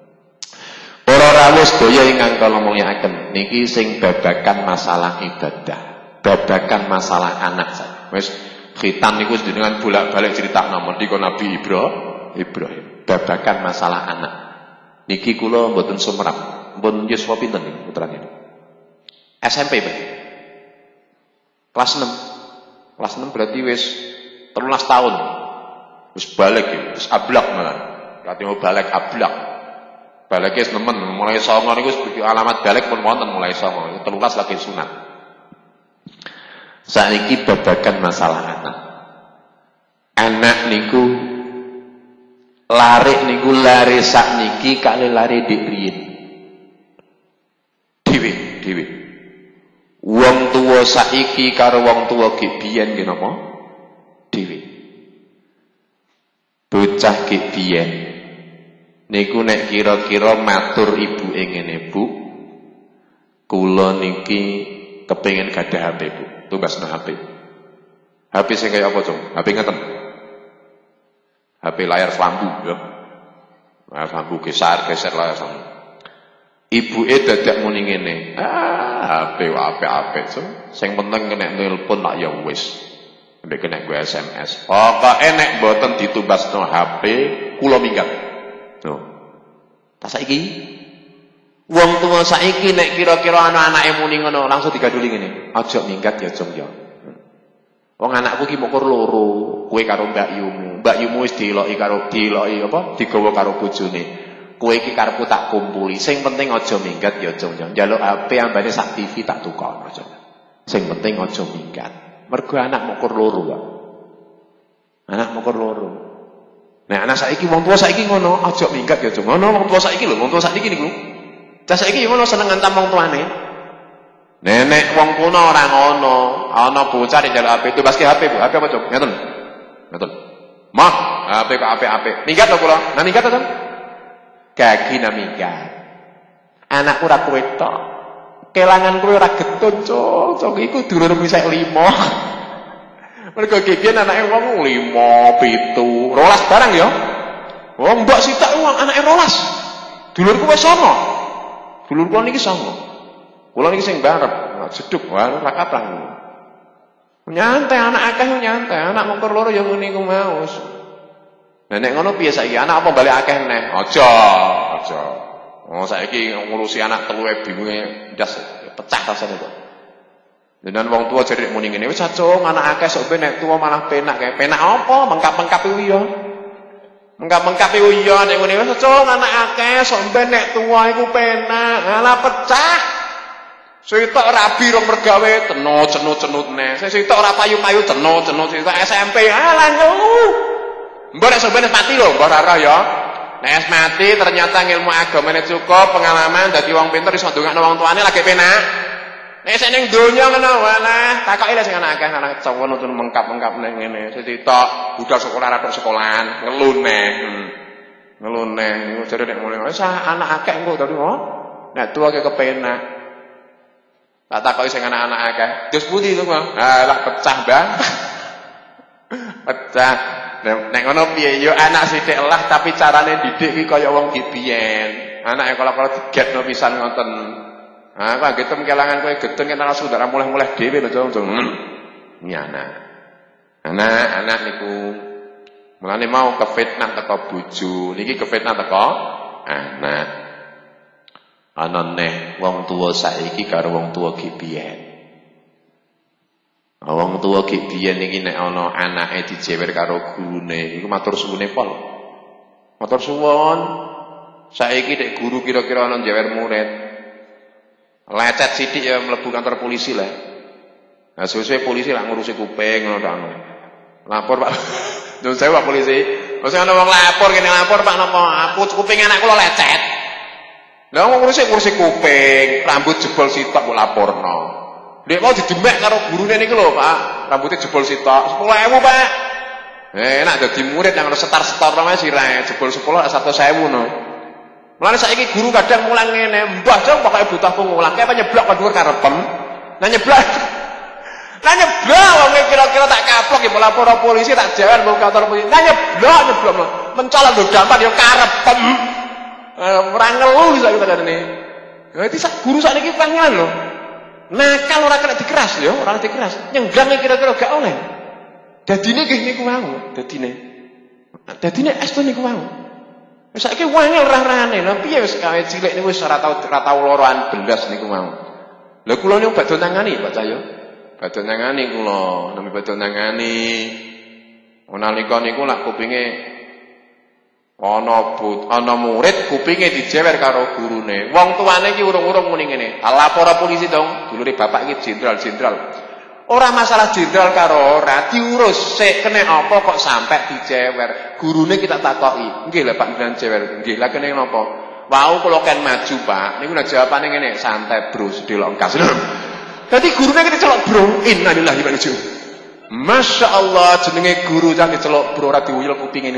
Para rawuh sedaya ingkang kula mulyakaken niki sing babakan masalah ibadah, babakan masalah anak saya. Wis khitan niku jenengan bolak-balik cerita nama di Nabi Ibrahim, Ibrahim. Babakan masalah anak. Niki kula mboten sumerap. Mpun yuswa pinten niku putrane? S M P berarti. Kelas enam. Kelas enam berarti wis tiga belas tahun. Wis balik ya, wis ablak malah. Berarti mau balik ablak. Balik wis nemen, mulai songo niku alamat balik pun wonten mulai songo. tiga belas lagi sunat. Saiki babakan masalah anak. Anak niku lari niku lari sak niki kali lari dik riyin. Dhewe, dhewe. Wong tuwa saiki karo wong tuwa ki biyen nggih napa? Dhewe. Bocah ki biyen niku nek kira-kira matur ibuke ngene, Bu. Kula niki kepengin gadah H P, Bu. Tumbasno H P. H P sing kaya apa, Cung? H P ngeten. H P layar lampu ya. Layar lampu geser-geser layar lampu. Ibuke dadak muni ngene. Ah, H P apik-apik, Cung. Sing penting kena nelpon tak ya wis. Nek kena gue S M S. Pokoke nek mboten ditumbasno H P, kula minggat. Tuh. Ta saiki wong tua saiki nek kira-kira ana anake muni ngono langsung digaduli ngene. Aja minggat ya, Jong ya. Wong anakku ki mokor loro, kowe karo Mbak Yumu. Mbak Yumu wis diloki karo diloki apa? Digawa karo bojone. Kowe iki karepku tak kumpuli. Sing penting aja minggat ya, Jong ya. Njaluk H P ambane sak T V tak tukono, Jong. Sing penting aja minggat. Mergo anak mokor loro, Pak. Anak mokor loro. Nah, anak saiki wong tua saiki ngono, aja minggat ya, Jong. Ngono wong tua saiki lho, wong tua saiki niku. Cah saiki ngono seneng ngancam wong tuane. Nenek wong kuno ora ngono. Ana bocah nek njaluk H P itu baske H P, Bu. H P apa, Cuk? Ngeten. Ngeten. Mah, H P kok apik-apik. Minggat to kula. Nah minggat to, Cuk. Gagi na minggat. Anakku ora kowe tok. Kelangan kowe ora getun, Cuk. Cuk iku dulur misek lima. Mergo kiyen anake wong lima, pitu, rolas barang ya. Wong mbok sitok wong anake rolas. Dulurku wis songo. Dulurku niki songo. Kula niki sing barep, jeduk wae ra kathah. Nyantai anak akeh nyantai, anak mongkor loro ya ngene iku mau. Lah nek ngono piye saiki anak apa balik akeh neh? Aja, aja. Oh saiki ngurusi anak telu e bingunge ndas pecah rasane kok. Dengan wong tua jadi muni ngene wis acung anak akeh sok ben nek tua malah penak kae. Penak apa? Mengkap-mengkap iku ya. Mengkap-mengkap iku ya nek ngene wis acung anak akeh sok ben nek tua iku penak. Alah pecah. Sitok rabi rong mergawe teno cenut-cenutne. Sitok ora payu-payu teno cenut sitok S M P. Alah ngeluh. Mbok nek sok ben mati lho, mbok ora ya. Nek mati ternyata ilmu agamane cukup, pengalaman dadi wong pinter iso ndongakno wong tuane lagi penak. Nek sing ning donya ngono wae, takoki lek sing ana akeh anak cowok nutun mengkap-mengkap ning ngene. Sitok budal sekolah ratok sekolahan, ngelune. Hmm. Ngelune niku jare nek ngene wis anak akeh engko dadi oh. Nek tuwa ke kepenak. Tak takoki sing anak-anak akeh. Terus pundi to, Bang? Ah, lah pecah, Bang. Pecah. Nek ngono piye yo anak sithik lah tapi carane didik iki kaya wong biyen. Anake kala-kala digetno pisan ngoten. Ah, kok getem kelangan kowe getun ken ana saudara mulih-mulih dhewe lho, Cung. Ini anak. Anak, anak niku mulane mau kefitnah teko bojo, niki kefitnah teko anak. Ana neh wong tuwa saiki karo wong tuwa ki biyen. Wong tuwa ki biyen iki nek ana anake dijewer karo gurune, iku matur suwune pol. Matur suwun. Saiki nek guru kira-kira ana njewer murid. Lecet sithik ya mlebu kantor polisi lah. Nah, suwe-suwe polisi lak ngurusi kuping ngono ta. Lapor, Pak. Nyun sewu Pak polisi. Mesti ana wong lapor kene lapor Pak napa aku kuping anak kula lecet. Lah wong ngurusi ngurusi kuping, rambut jebol sitok kok laporno. Dek mau didemek karo gurune niku lho, Pak. Rambutnya jebol sitok sepuluh ribu, Pak. Eh, enak dadi murid yang harus setar-setar wae sirahe, jebol sepuluh seratus ribu no. Mulane saiki guru kadang mulang ngene, mbah jong pokoke butuh pengulang, kae nyeblok kok dhuwur karepem. Nah nyeblok. Nah nyeblok wong kira-kira tak kaplok ya lapor polisi tak jawan mau kantor polisi. Nah nyeblok nyeblok. Mencolok lho dampan ya karepem. Ora ngeluh iso kita kadene. Dadi sak guru sakniki pangeran lho. Nakal ora kena dikeras ya, ora dikeras. Nyenggang kira-kira gak oleh. Dadine nggih niku wau, dadine. Dadine estu niku wau. Wis saiki wangel rah-rahane. Lah piye wis kawe cilik niku wis ora tau ora tau loroan belas niku wau. Lah kula niku badhe nangani, Pak Cahyo. Badhe nangani kula, nami badhe nangani. Nalika niku lak kupinge ana but ana murid kupinge dijewer karo gurune. Wong tuane iki urung-urung muni ngene. Lapor polisi dong, dulure bapak iki jenderal-jenderal. Ora masalah jenderal karo ora diurus sik kene apa kok sampai dijewer. Gurune kita takoki. Nggih lho Pak jenengan jewer. Nggih lah kene napa? Wau kula kan maju Pak. Niku nek jawabane ngene, santai Bro, sedelok engkas. Dadi gurune kita celok Bro. Innalillahi wa inna ilaihi. Masya Allah jenenge guru jangan dicelok Bro ora diuyel kupinge.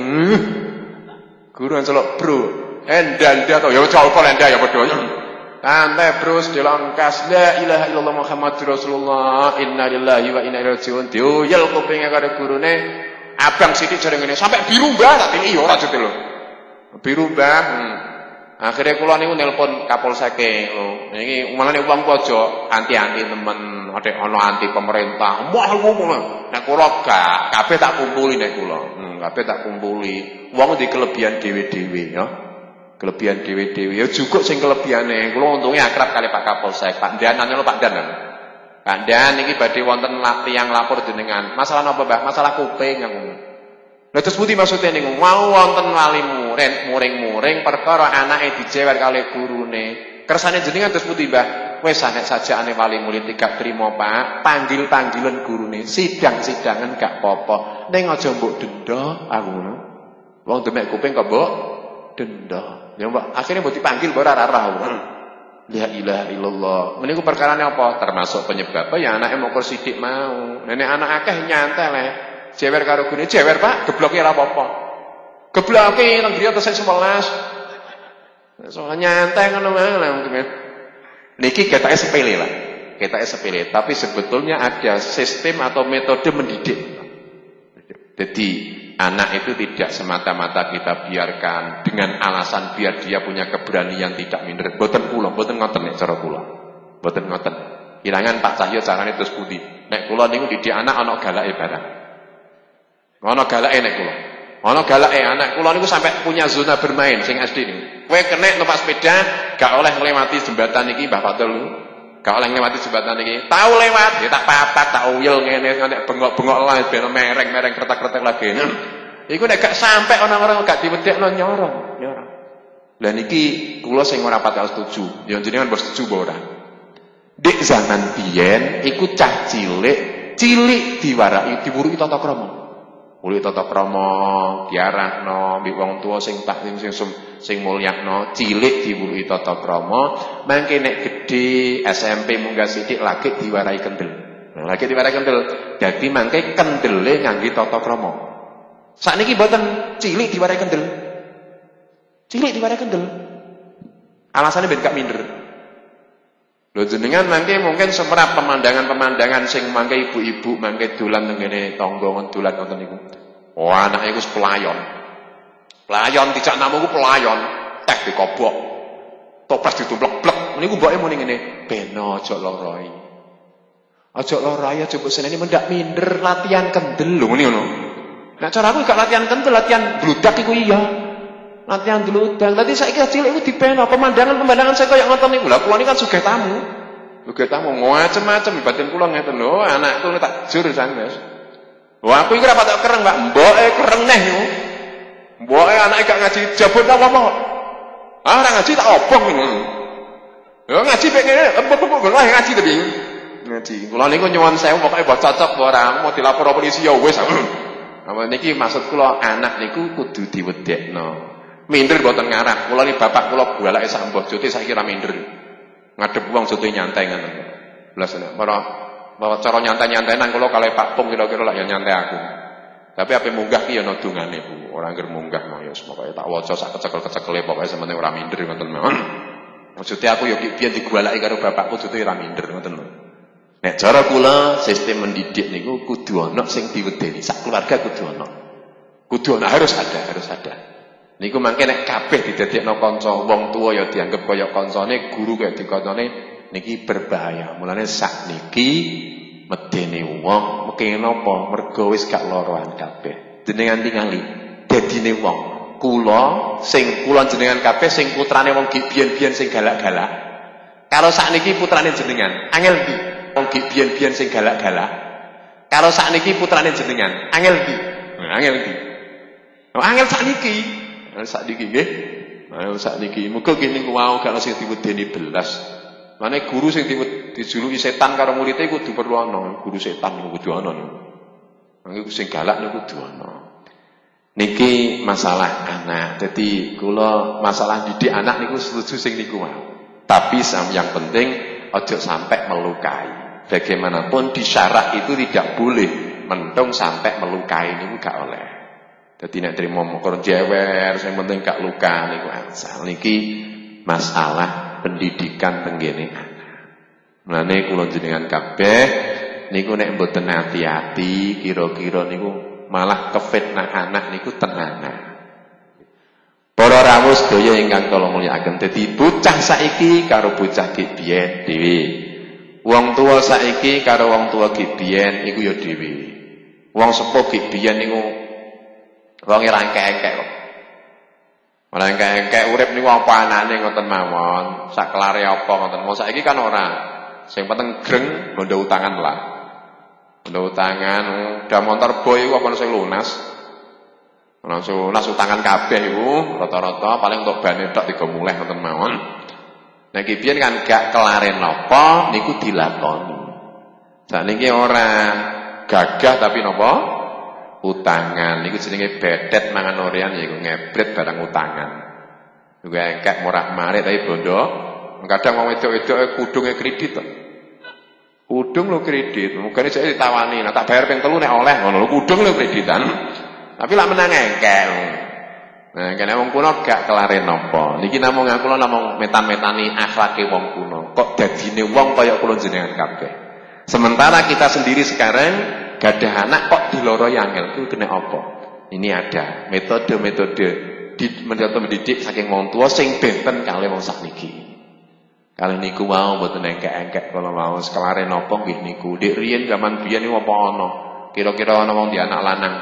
Guru celok Bro. Endanda to ya coba lenda ya padha. Santai Bro, sedelok engkas. La ilaha illallah Muhammadur Rasulullah. Innalillahi wa inna ilaihi raji'un. Diuyel kupinge karo gurune. Abang sithik jare ngene sampai biru Mbah tak tili ora jete lho. Biru Mbah. Hmm. Akhirnya kula niku nelpon Kapolseke lho. Niki umalane wong aja anti-anti temen, adek ana anti pemerintah. Wah ngono. Nek kula gak kabeh tak kumpuli nek kula. Hmm, kabeh tak kumpuli. Wong di kelebihan dhewe-dhewe ya. Kelebihan dhewe-dhewe. Ya cukup sing kelebihane. Kula untunge akrab kali Pak Kapolsek. Pak Dan nanya lho Pak Dan. Pak Dan niki badhe wonten tiyang lapor jenengan. Masalah napa, Mbah? Masalah kuping ngono. Lha terus pundi maksudnya niku? Mau wonten wali murid, muring-muring perkara anake dijewer kali gurune. Kersane jenengan terus pundi, Mbah? Wis nek sajakane wali murid gak trimo, Pak, panggil-panggilan gurune, sidang-sidangan gak apa-apa. Ning aja mbok denda, aku ngono. Wong demek kuping kok mbok denda. Ya Mbak, akhirnya mbok dipanggil ora arah. La ilaha illallah. Meniku perkarane apa? Termasuk penyebab ya anake mokor sithik mau. Nenek anak akeh nyantai le. Jewer karo gune, jewer Pak, gebloke ora apa-apa. Gebloke nang griya tesih sewelas. Soal nyantai ngono wae lah mungkin. Niki ketake sepele lah. Ketake sepele, tapi sebetulnya ada sistem atau metode mendidik. Jadi anak itu tidak semata-mata kita biarkan dengan alasan biar dia punya keberanian tidak minder. Boten kula, boten ngoten nek cara kula. Boten ngoten. Ilangan Pak Cahyo carane terus pundi. Nek kula niku didik anak ana galake barang. Ana galake nek kula. Ana galake anak kula niku sampai punya zona bermain sing S D niku. Kowe kena numpak sepeda gak oleh nglewati jembatan iki Mbah Fatul. Gak oleh nglewati jembatan iki. Tahu lewat ya tak papat tak uyel ngene nek bengok-bengok lae ben mereng-mereng kretek-kretek lagi. Iku nek gak sampai orang-orang gak diwedekno nyorong, nyorong. Lah niki kula sing ora pati setuju. Ya jenengan bos setuju apa ora? Dik zaman biyen iku cah cilik, cilik diwarai diwuruki tata krama. Uli tata krama diarahno mbek wong tuwa sing taklim sing sing mulyakno, cilik diwuruki tata krama, mangke nek gedhe S M P munggah sithik lagi diwarai kendel. Nah, lagi diwarai kendel. Dadi mangke kendele ngangge tata krama. Sakniki mboten cilik diwarai kendel. Cilik diwarai kendel. Alasannya ben gak minder. Lho jenengan mangke mungkin semerap pemandangan-pemandangan sing mangke ibu-ibu mangke dolan ngene tangga dolan ngoten niku. Oh, anake iku pelayon. Pelayon dijak namu ku pelayon, teh dikobok. Toples ditumplek-plek. Niku mboke muni ngene, ben aja loroi. Aja loroi aja mbok seneni mendak minder latihan kendel lho ngene ngono. Nek cara aku gak latihan kendel, latihan bludak iku iya. Latihan dludak. Dadi saiki cilik iku dipeno pemandangan-pemandangan saya kaya ngoten niku. Lah kula niki kan sugih tamu. Sugih tamu macem-macem batin kula ngeten lho, anakku tak jur sanes. Wah aku iki ora patok kereng, Pak. Mboke kereng neh niku. Mboke anake gak ngaji jabut apa apa. Ah ora ngaji tak obong niku. Ya ngaji pek ngene, empuk-empuk lah ngaji to piye. Ngaji. Kula niku nyuwun sewu pokoke mbok cocok ora mau dilapor polisi ya wis. Apa niki maksud kula anak niku kudu diwedekno. Minder mboten ngarah. Kula ni bapak kula bolake sak mbah jote saiki ra minder. Ngadep wong jote nyantai ngoten. Blas nek para cara nyantai-nyantai nang kula kalih Pak Pung kira-kira lak ya nyantai aku. Tapi ape munggah ki ya ana dongane Bu. Ora ngger munggah mah ya pokoke tak waca sak kecekel-kecekele pokoke sementing ora minder ngoten mawon. Maksude aku ya ki biyen digolaki karo bapakku jote ora minder ngoten lho. Nek cara kula sistem mendidik niku kudu ana sing diwedeni, sak keluarga kudu ana. Kudu ana, harus ada, harus ada. Niku mangke nek kabeh didadekno kanca, wong tuwa ya dianggep kaya kancane, guru kaya dikancane, niki berbahaya. Mulane sakniki medeni wong mengke napa? Mergo wis gak loroan kabeh. Jenengan tingali dadine wong. Kula sing kula jenengan kabeh sing putrane wong biyen-biyen sing galak-galak. Karo sakniki putrane jenengan, angel ndi? Wong biyen-biyen sing galak-galak. Karo sakniki putrane jenengan, angel ndi? Angel ndi? Oh, angel sakniki. Sakniki nggih. Nah, sakniki muga kene niku wae gak sing diwedeni belas. Mane guru sing dijuluki setan karo muridé kudu perlu ana, guru setan niku kudu ana niku. Mangke sing galak niku kudu ana. Niki masalah anak. Jadi kula masalah didik anak niku setuju sing niku wae. Tapi yang penting ojo sampai melukai. Bagaimanapun di syarak itu tidak boleh mentung sampai melukai niku gak oleh. Jadi nek trimo mokor jewer, yang penting gak luka niku asal. Niki masalah pendidikan tenggene anak. Mulane kula jenengan kabeh niku nek mboten hati-hati, kira-kira niku malah kefitnah anak niku tenanan. Para rawuh sedaya ingkang kula mulyakaken, dadi bocah saiki karo bocah ki biyen dhewe. Wong tuwa saiki karo wong tuwa ki biyen iku ya dhewe. Wong sepuh ki biyen niku wong ora engkek-engkek kok. Ora engkek-engkek urip niku apa anane ngoten mawon, saklare apa ngoten. Mau saiki kan ora. Sing penting greng bondo utangan lah. Bondo utangan, udah motor boy iku apa sing lunas. Langsung lunas utangan kabeh iku rata-rata paling untuk bane tok tiga mulih ngoten mawon. Nek iki piyen kan gak kelaren napa niku dilakoni. Sakniki ora gagah tapi napa? Utangan niku jenenge bedet mangan orean yaiku ngebret barang utangan. Juga engkek morak-marik tapi bondo. Kadang wong wedok-wedok kudunge kredit to. Kudung lho kredit, mungkin saya ditawani, nah tak bayar ping telu nek oleh ngono lho kudung lho kreditan. Tapi lak menang engkel. Nah, kene wong kuno gak kelare napa. Niki namung kula namung metan-metani akhlake wong kuno. Kok dadine wong kaya kula jenengan kabeh. Sementara kita sendiri sekarang gadah anak kok diloroi angel itu kena apa? Ini ada metode-metode di metode mendidik saking wong tua sing benten kalih wong sakniki. Kalih niku mau mboten engkek-engkek kala mau sekelare napa nggih niku. Dik riyen zaman biyen niku apa ana? Kira-kira ana wong di anak lanang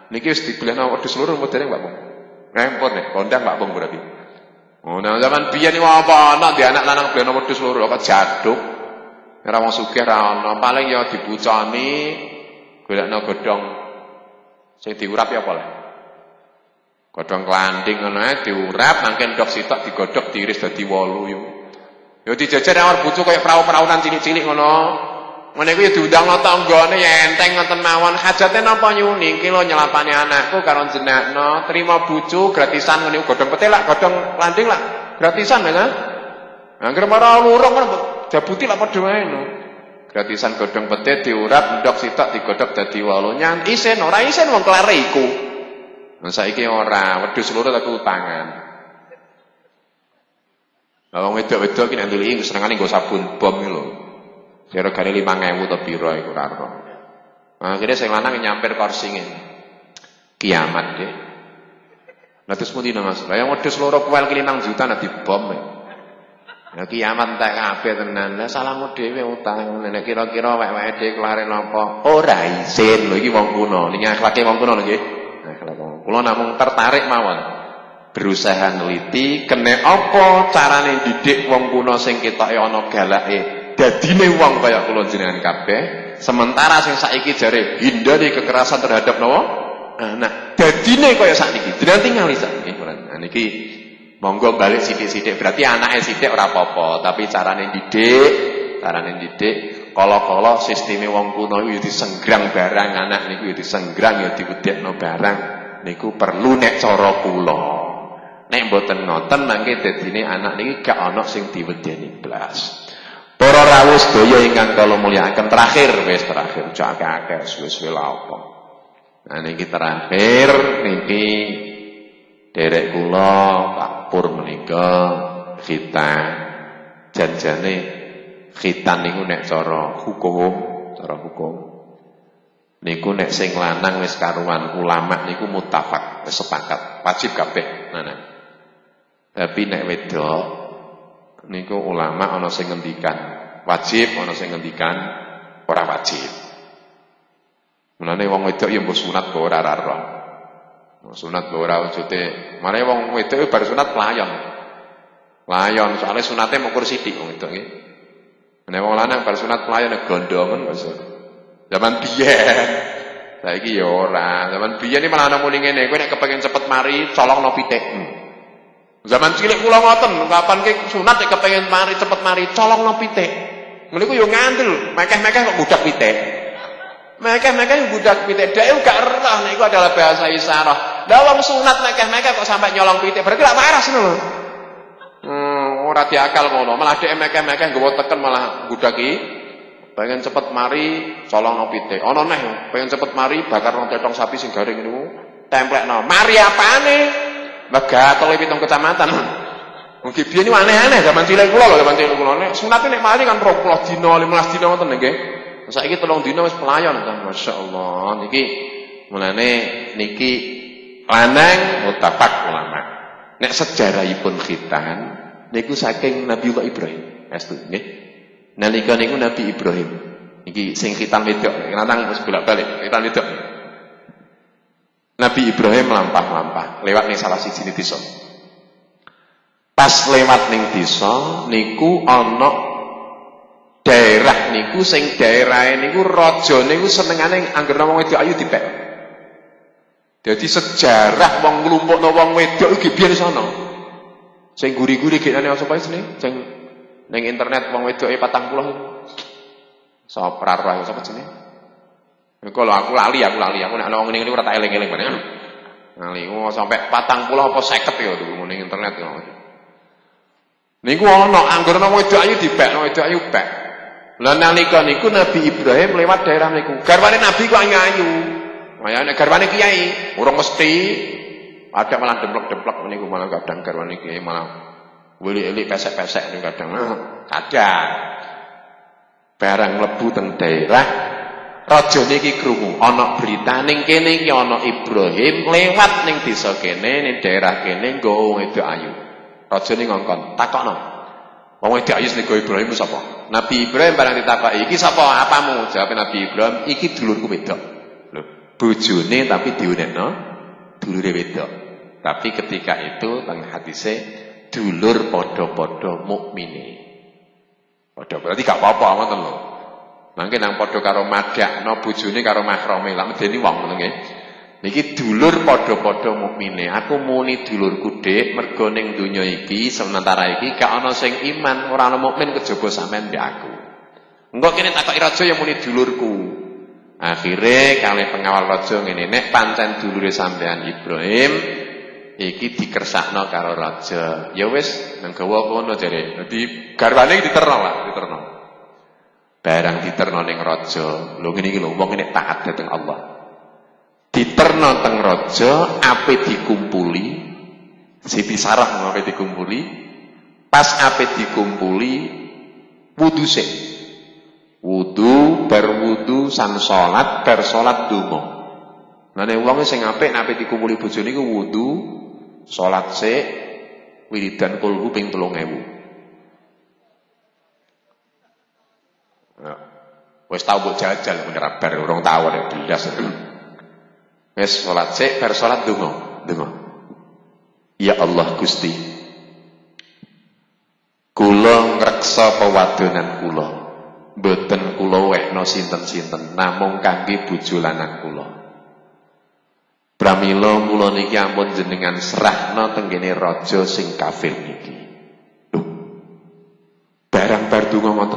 Niki wis dibelehno wedhus loro modele Mbak Pung. Ngempur nek kondang Mbak Pung berarti. Oh, nang zaman biyen iki apa ana di anak lanang belehno wedhus loro kok jaduk. Ora wong sugih ra ana, paling ya dibuconi golekno godhong sing diurap ya apa le. Godhong klanding ngono ae diurap mangke ndok sitok digodhog diiris dadi wolu yo. Yo dijejer awar bucu kaya prau-praunan cilik-cilik ngono. Ngene iku ya diundangno tanggane ya enteng ngoten mawon. Hajate napa nyuni iki lho nyelapane anakku karo jenakno, trima bucu gratisan ngene godhong petelak, godhong landing lah gratisan ya kan. Angger marang lurung kan jabuti lah padha wae no. Gratisan godhong pete diurap ndok sitok digodhog dadi wolu. Nyan isen ora isen wong klare iku. Nah saiki ora wedhus loro tapi utangan. Lah wong wedok-wedok iki nek ndeliki senengane nggo sabun bom iki lho. Kira gane lima ewu to piro iku ora ro. Akhire sing lanang nyamper kursi ngene. Kiamat deh. Lah terus pundi Mas? Lah yang wedhus loro kuwel ki lima juta nek dibom. Ya kiamat entek kabeh tenan. Lah salahmu dhewe utang. Nek kira-kira wek-weke dhewe kelare napa? Ora isin lho iki wong kuno. Niki akhlake wong kuno lho nggih. Akhlak wong. Kula namung tertarik mawon. Berusaha neliti kene apa carane didik wong kuno sing ketoke ana galake. Dadine wong kaya kula jenengan kabeh, sementara sing saiki jare hindari kekerasan terhadap nawa anak. Dadine kaya sakniki, jenengan tingali sakniki. Nah niki monggo balik sithik-sithik. Berarti anake sithik ora apa-apa, tapi carane didik, carane didik kala-kala sisteme wong kuno iku ya disenggrang barang anak niku ya disenggrang ya diwedekno barang. Niku perlu nek cara kula. Nek mboten ngoten mangke dadine anak niki gak ana sing diwedeni blas. Para rawuh sedaya ingkang kula mulyakaken, terakhir wis terakhir cak akeh wis-wis lha apa. Nah niki terakhir niki derek kula Pak Pur menika khitan. Janjane khitan niku nek cara hukum, cara hukum niku nek sing lanang wis karuan ulama niku muttafaq, wis sepakat, wajib kabeh. Nah, tapi nek wedok niku ulama ana sing ngendikan wajib, ana sing ngendikan ora wajib. Mulane wong wedok ya mbok sunat kok ora ora. Sunat kok ora wujude. Mare wong wedok bar sunat pelayon. Pelayon soalnya sunate mung kur sithik wong wedok nggih. Nek wong lanang bar sunat pelayon gondongan wis. Zaman biyen. Saiki ya ora. Zaman biyen iki malah ana muni ngene, kowe nek kepengin cepet mari colongno pitik. Hmm. Zaman cilik kula ngoten, kapan ki sunat nek kepengin mari cepet mari colongno pitik. Ngene ku yo ngandel, mekeh-mekeh kok budak pitik. Mekeh-mekeh yo budak pitik. Dhewe gak erah nek iku adalah bahasa isyarah. Lah wong sunat mekeh-mekeh kok sampai nyolong pitik, berarti lak waras ngono. Hmm, ora diakal ngono, malah dhek mekeh-mekeh nggawa teken malah budaki. Pengen cepet mari colongno pitik. Ana neh pengen cepet mari bakar nang tetong sapi sing garing niku, templekno. Mari apane? Megatol pitung kecamatan. Mungkin biyen niku aneh-aneh zaman cilik kula lho, zaman cilik kula nek sunate nek mari kan dua puluh dina, lima belas dina ngoten nggih. Saiki telung dina wis pelayon kan, masyaallah. Niki mulane niki lanang muttafaq ulama. Nek sejarahipun khitan niku saking Nabiullah Ibrahim. Estu nggih. Nalika niku Nabi Ibrahim. Niki sing khitan wedok, lanang wis bolak-balik, khitan wedok. Nabi Ibrahim melampah-lampah lewat ning salah siji desa. Pas lewat ning desa niku ana daerah niku sing daerahe niku raja niku senengane anggere wong wedok ayu dipek. Dadi sejarah wong nglumpukno wong wedok iki biyen sono. Sing guri-guri gekane sapa jenenge? Sing ning internet wong wedoke patang puluh. Sapa ra sapa jenenge? Kalau aku lali, aku lali, aku nek ana wong ngene iki ora tak eling-eling meneh. Lali, oh sampai patang puluh apa seket ya dulu ning internet ya. Niku ana anggere ana wedok ayu dipek, wedok ayu pek. Lah nalika niku Nabi Ibrahim lewat daerah niku. Garwane Nabi ku ayu-ayu. Kaya nek garwane kiai, urung mesti ada malah demplek-demplek niku malah kadang garwane kiai malah wili-wili pesek-pesek niku kadang. Kadang barang mlebu teng daerah raja niki krungu ana berita ning kene iki ana Ibrahim lewat ning desa kene ning daerah kene nggo wedok ayu. Raja ning ngongkon, takokno. Wong wedok ayu sing nggo Ibrahim ku sapa? Nabi Ibrahim barang ditakoki, "Iki sapa? Apamu?" Jawab Nabi Ibrahim, "Iki dulurku wedok." Lho, bojone tapi diunekno dulure wedok. Tapi ketika itu teng hadise dulur padha-padha mukmine. Padha berarti gak apa-apa ngoten lho. Mangke nang padha karo madakno bojone karo mahrame lak medeni wong ngoten nggih. Niki dulur padha-padha mukmine. Aku muni dulurku Dik, mergo ning donya iki sementara iki gak ana sing iman, ora ana mukmin kejaba sampean mbek aku. Engko kene takoki raja ya muni dulurku. Akhire kalih pengawal raja ngene, nek pancen dulure sampean Ibrahim iki dikersakno karo raja. Ya wis nang gawa kono jare. Dadi garwane diterno lah, diterno. Barang diterno ning raja. Lho ngene iki lho wong nek taat dhateng Allah. Diterno teng raja, ape dikumpuli, Siti Sarah ape dikumpuli, pas ape dikumpuli, wudu sik, wudu, bar wudu, san sholat, bar sholat dungo. Nah nek wong sing apik ape dikumpuli bojone iku wudu, sholat sik, wiridan kulhu ping telung ewu. Wis tau mbok jajal menyerap bar urung tau nek belas. Wis salat sik bar salat donga, donga. Ya Allah Gusti. Kula ngreksa pewadonan kula. Mboten kula wekno sinten-sinten, namung kangge bojo lanang kula. Pramila kula niki ampun jenengan serahna teng kene raja sing kafir niki. Lho. Barang bar donga ngoten.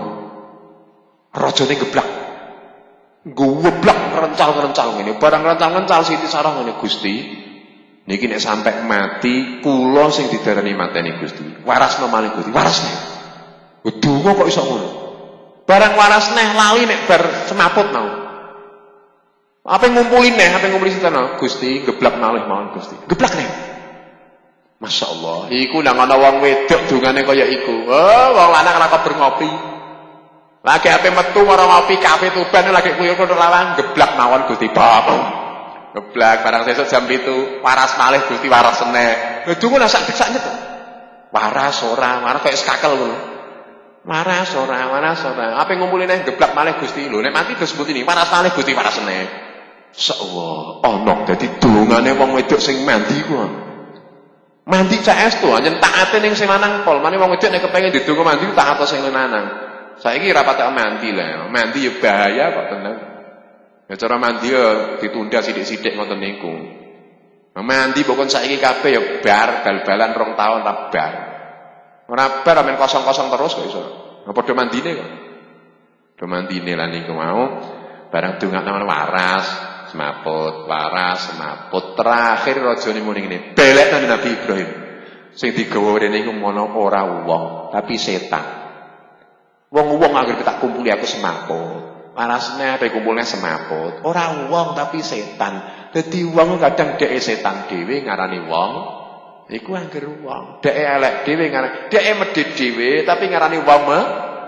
Rajane geblak. Guweblak rencal-rencal ngene, barang rencal-rencal Siti Sarah ngene Gusti. Niki nek sampe mati kula sing didarani mateni Gusti. Warasno malih Gusti, warasne. Donga kok iso ngono. Barang waras neh lali nek bar semaput mau. Apa ngumpuli neh, apa ngumpuli sinten Gusti, geblak malih mawon Gusti. Geblak neh. Masya Allah, iku nang ana wong wedok dongane kaya iku. Oh, wong lanang ora keber ngopi. Lagi ape metu karo ngopi kafe Tuban lagi kuyur kono lawang geblak mawon Gusti Bapak. Geblak barang sesuk jam itu waras malih Gusti waras seneh. Lha dungu sak sak nyet. Waras ora, waras kaya skakel ngono. Waras ora, waras ora. Ape ngumpuli neh geblak malih Gusti. Lho nek mati disebut ini waras malih Gusti waras seneh. Insyaallah ana dadi dongane wong wedok sing mandi ku. Mandi saestu anjen taate ning sing lanang pol. Mane wong wedok nek kepengin didonga mandi taat sing lanang. Saiki ora patek mandi lah. Mandi ya bahaya kok tenan. Ya cara mandi ya ditunda sithik-sithik ngoten niku. Mandi pokon saiki kabeh ya bar bal-balan rong taun ra bar. Ora bar men kosong-kosong terus kok iso. Apa padha mandine kok. Padha mandine lan niku mau barang dongakno waras, semaput, waras, semaput. Terakhir rajane muni ngene, belekno Nabi Ibrahim. Sing digawa rene iku mono ora wong, tapi setan. Wong-wong anggere tak kumpuli aku semaput. Warasne ape kumpulne semaput. Ora wong tapi setan. Dadi wong kadang dheke setan dhewe ngarani wong. Iku anggere wong. Dheke elek dhewe ngarani. Dheke medhit dhewe tapi ngarani wong me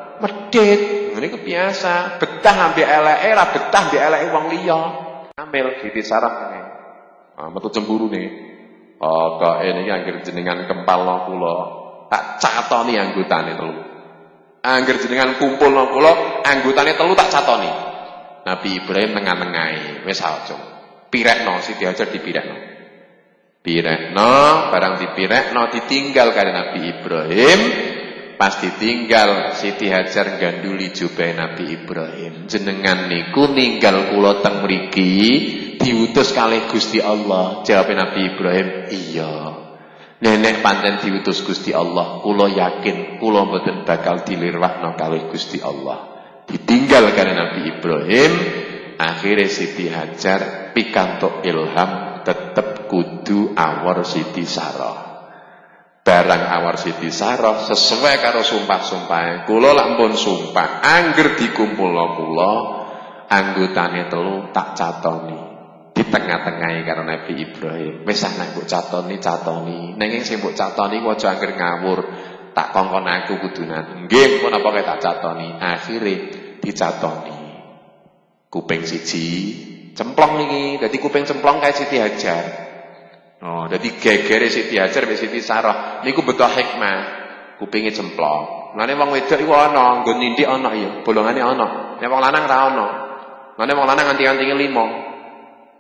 medhit. Ngene iku biasa. Betah ambek eleke, ora betah ambek eleke wong liya. Ambil Siti Sarah ngene. Ah metu cemburune. Oh kok ini anggere jenengan kempalno kula. Tak catoni anggotane telu. Angger jenengan kumpul nang kula, anggotane telu tak catoni. Nabi Ibrahim tengah-tengahe, wis aja. Pirekno Siti Hajar dipirekno. Pirekno, barang dipirekno ditinggal karo Nabi Ibrahim. Pas ditinggal Siti Hajar ganduli jubah Nabi Ibrahim. Jenengan niku ninggal kula teng mriki diutus kalih Gusti Allah. Jawab Nabi Ibrahim, iya. Nenek pancen diutus Gusti Allah, kula yakin kula mboten bakal dilirwakno kalih Gusti Allah. Ditinggal karo Nabi Ibrahim, akhirnya Siti Hajar pikantuk ilham tetep kudu awor Siti Sarah. Barang awor Siti Sarah sesuai karo sumpah-sumpahe. Kula lak pun sumpah, angger dikumpulno kula, anggotane telu tak catoni. Di tengah-tengahe karo Nabi Ibrahim. Wis nek mbok catoni catoni. Nanging sing mbok catoni ku aja angger ngawur. Tak kongkon aku kudunan. Nggih, pun apa kae tak catoni. Akhire dicatoni. Kuping siji cemplong iki. Dadi kuping cemplong kae Siti Hajar. Oh, dadi gegere Siti Hajar wis Siti Sarah. Niku beto hikmah. Kupinge cemplong. Lane wong wedok iku ana, nggon nindik ana ya, bolongane ana. Nek wong lanang ra ana. Lane wong lanang anti-antinge lima.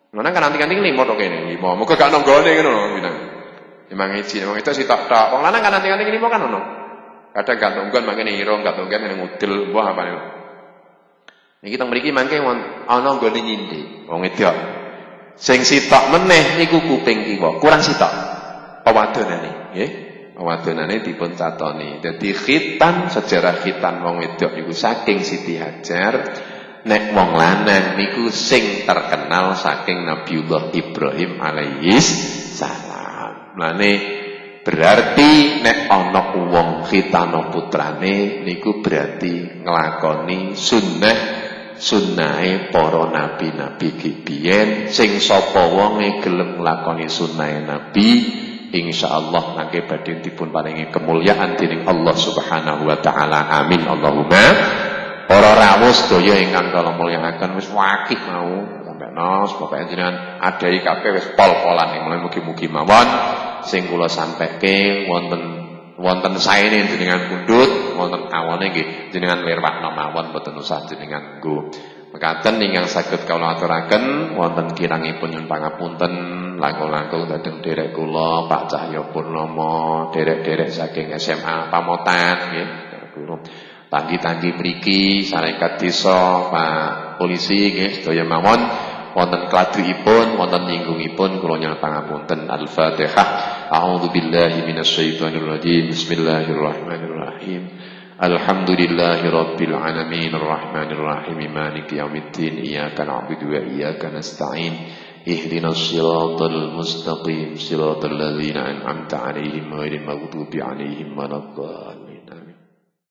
Mana kan nanti-nanti lima tok kene, lima. Muga gak nonggone ngono lho bilang. Memang izin, memang itu sih tak tak. Wong lanang kan nanti-nanti lima kan ono. Kadang gak nonggon mangkene ira, gak nonggon ngene ngudel, wah apa niku. Niki teng mriki mangke ana nggone nyinthi, wong wedok. Sing sitok meneh niku kuping kiwa, kurang sitok. Pewadonane, nggih. Pewadonane dipun catoni. Dadi khitan, sejarah khitan wong wedok niku saking Siti Hajar. Nek wong lanang niku sing terkenal saking Nabiullah Ibrahim alaihis salam. Lane berarti nek ana wong khitana putrane niku berarti nglakoni sunnah sunnahe para nabi-nabi kibiyen. Sing sapa wonge gelem nglakoni sunnahe nabi, insyaallah nangke badhe dipun paringi kemuliaan dening Allah Subhanahu wa taala. Amin Allahumma. Para rawuh sedaya ingkang kula mulyakaken wis wakih mau sampai nos pokoke jenengan adai kabeh wis pol-polan mulai mugi-mugi mawon sing kula sampaikke wonten wonten saene jenengan pundhut wonten awone nggih jenengan lirwakno mawon mboten usah jenengan nggo mekaten ingkang saged kula aturaken wonten kirangipun nyuwun pangapunten langkung-langkung dhateng derek kula Pak Cahyo Purnomo derek-derek saking S M A Pamotan nggih guru tanggi-tanggi mriki sarekat desa Pak polisi nggih sedaya mawon wonten kladuipun wonten ninggungipun kula nyuwun pangapunten. Al-Fatihah. A'udzubillahi minasyaitonir rajim. Bismillahirrahmanirrahim. Alhamdulillahirabbil alamin arrahmanir rahim maliki yaumiddin iyyaka na'budu wa iyyaka nasta'in ihdinas siratal mustaqim siratal ladzina an'amta 'alaihim ghairil maghdubi 'alaihim waladdallin.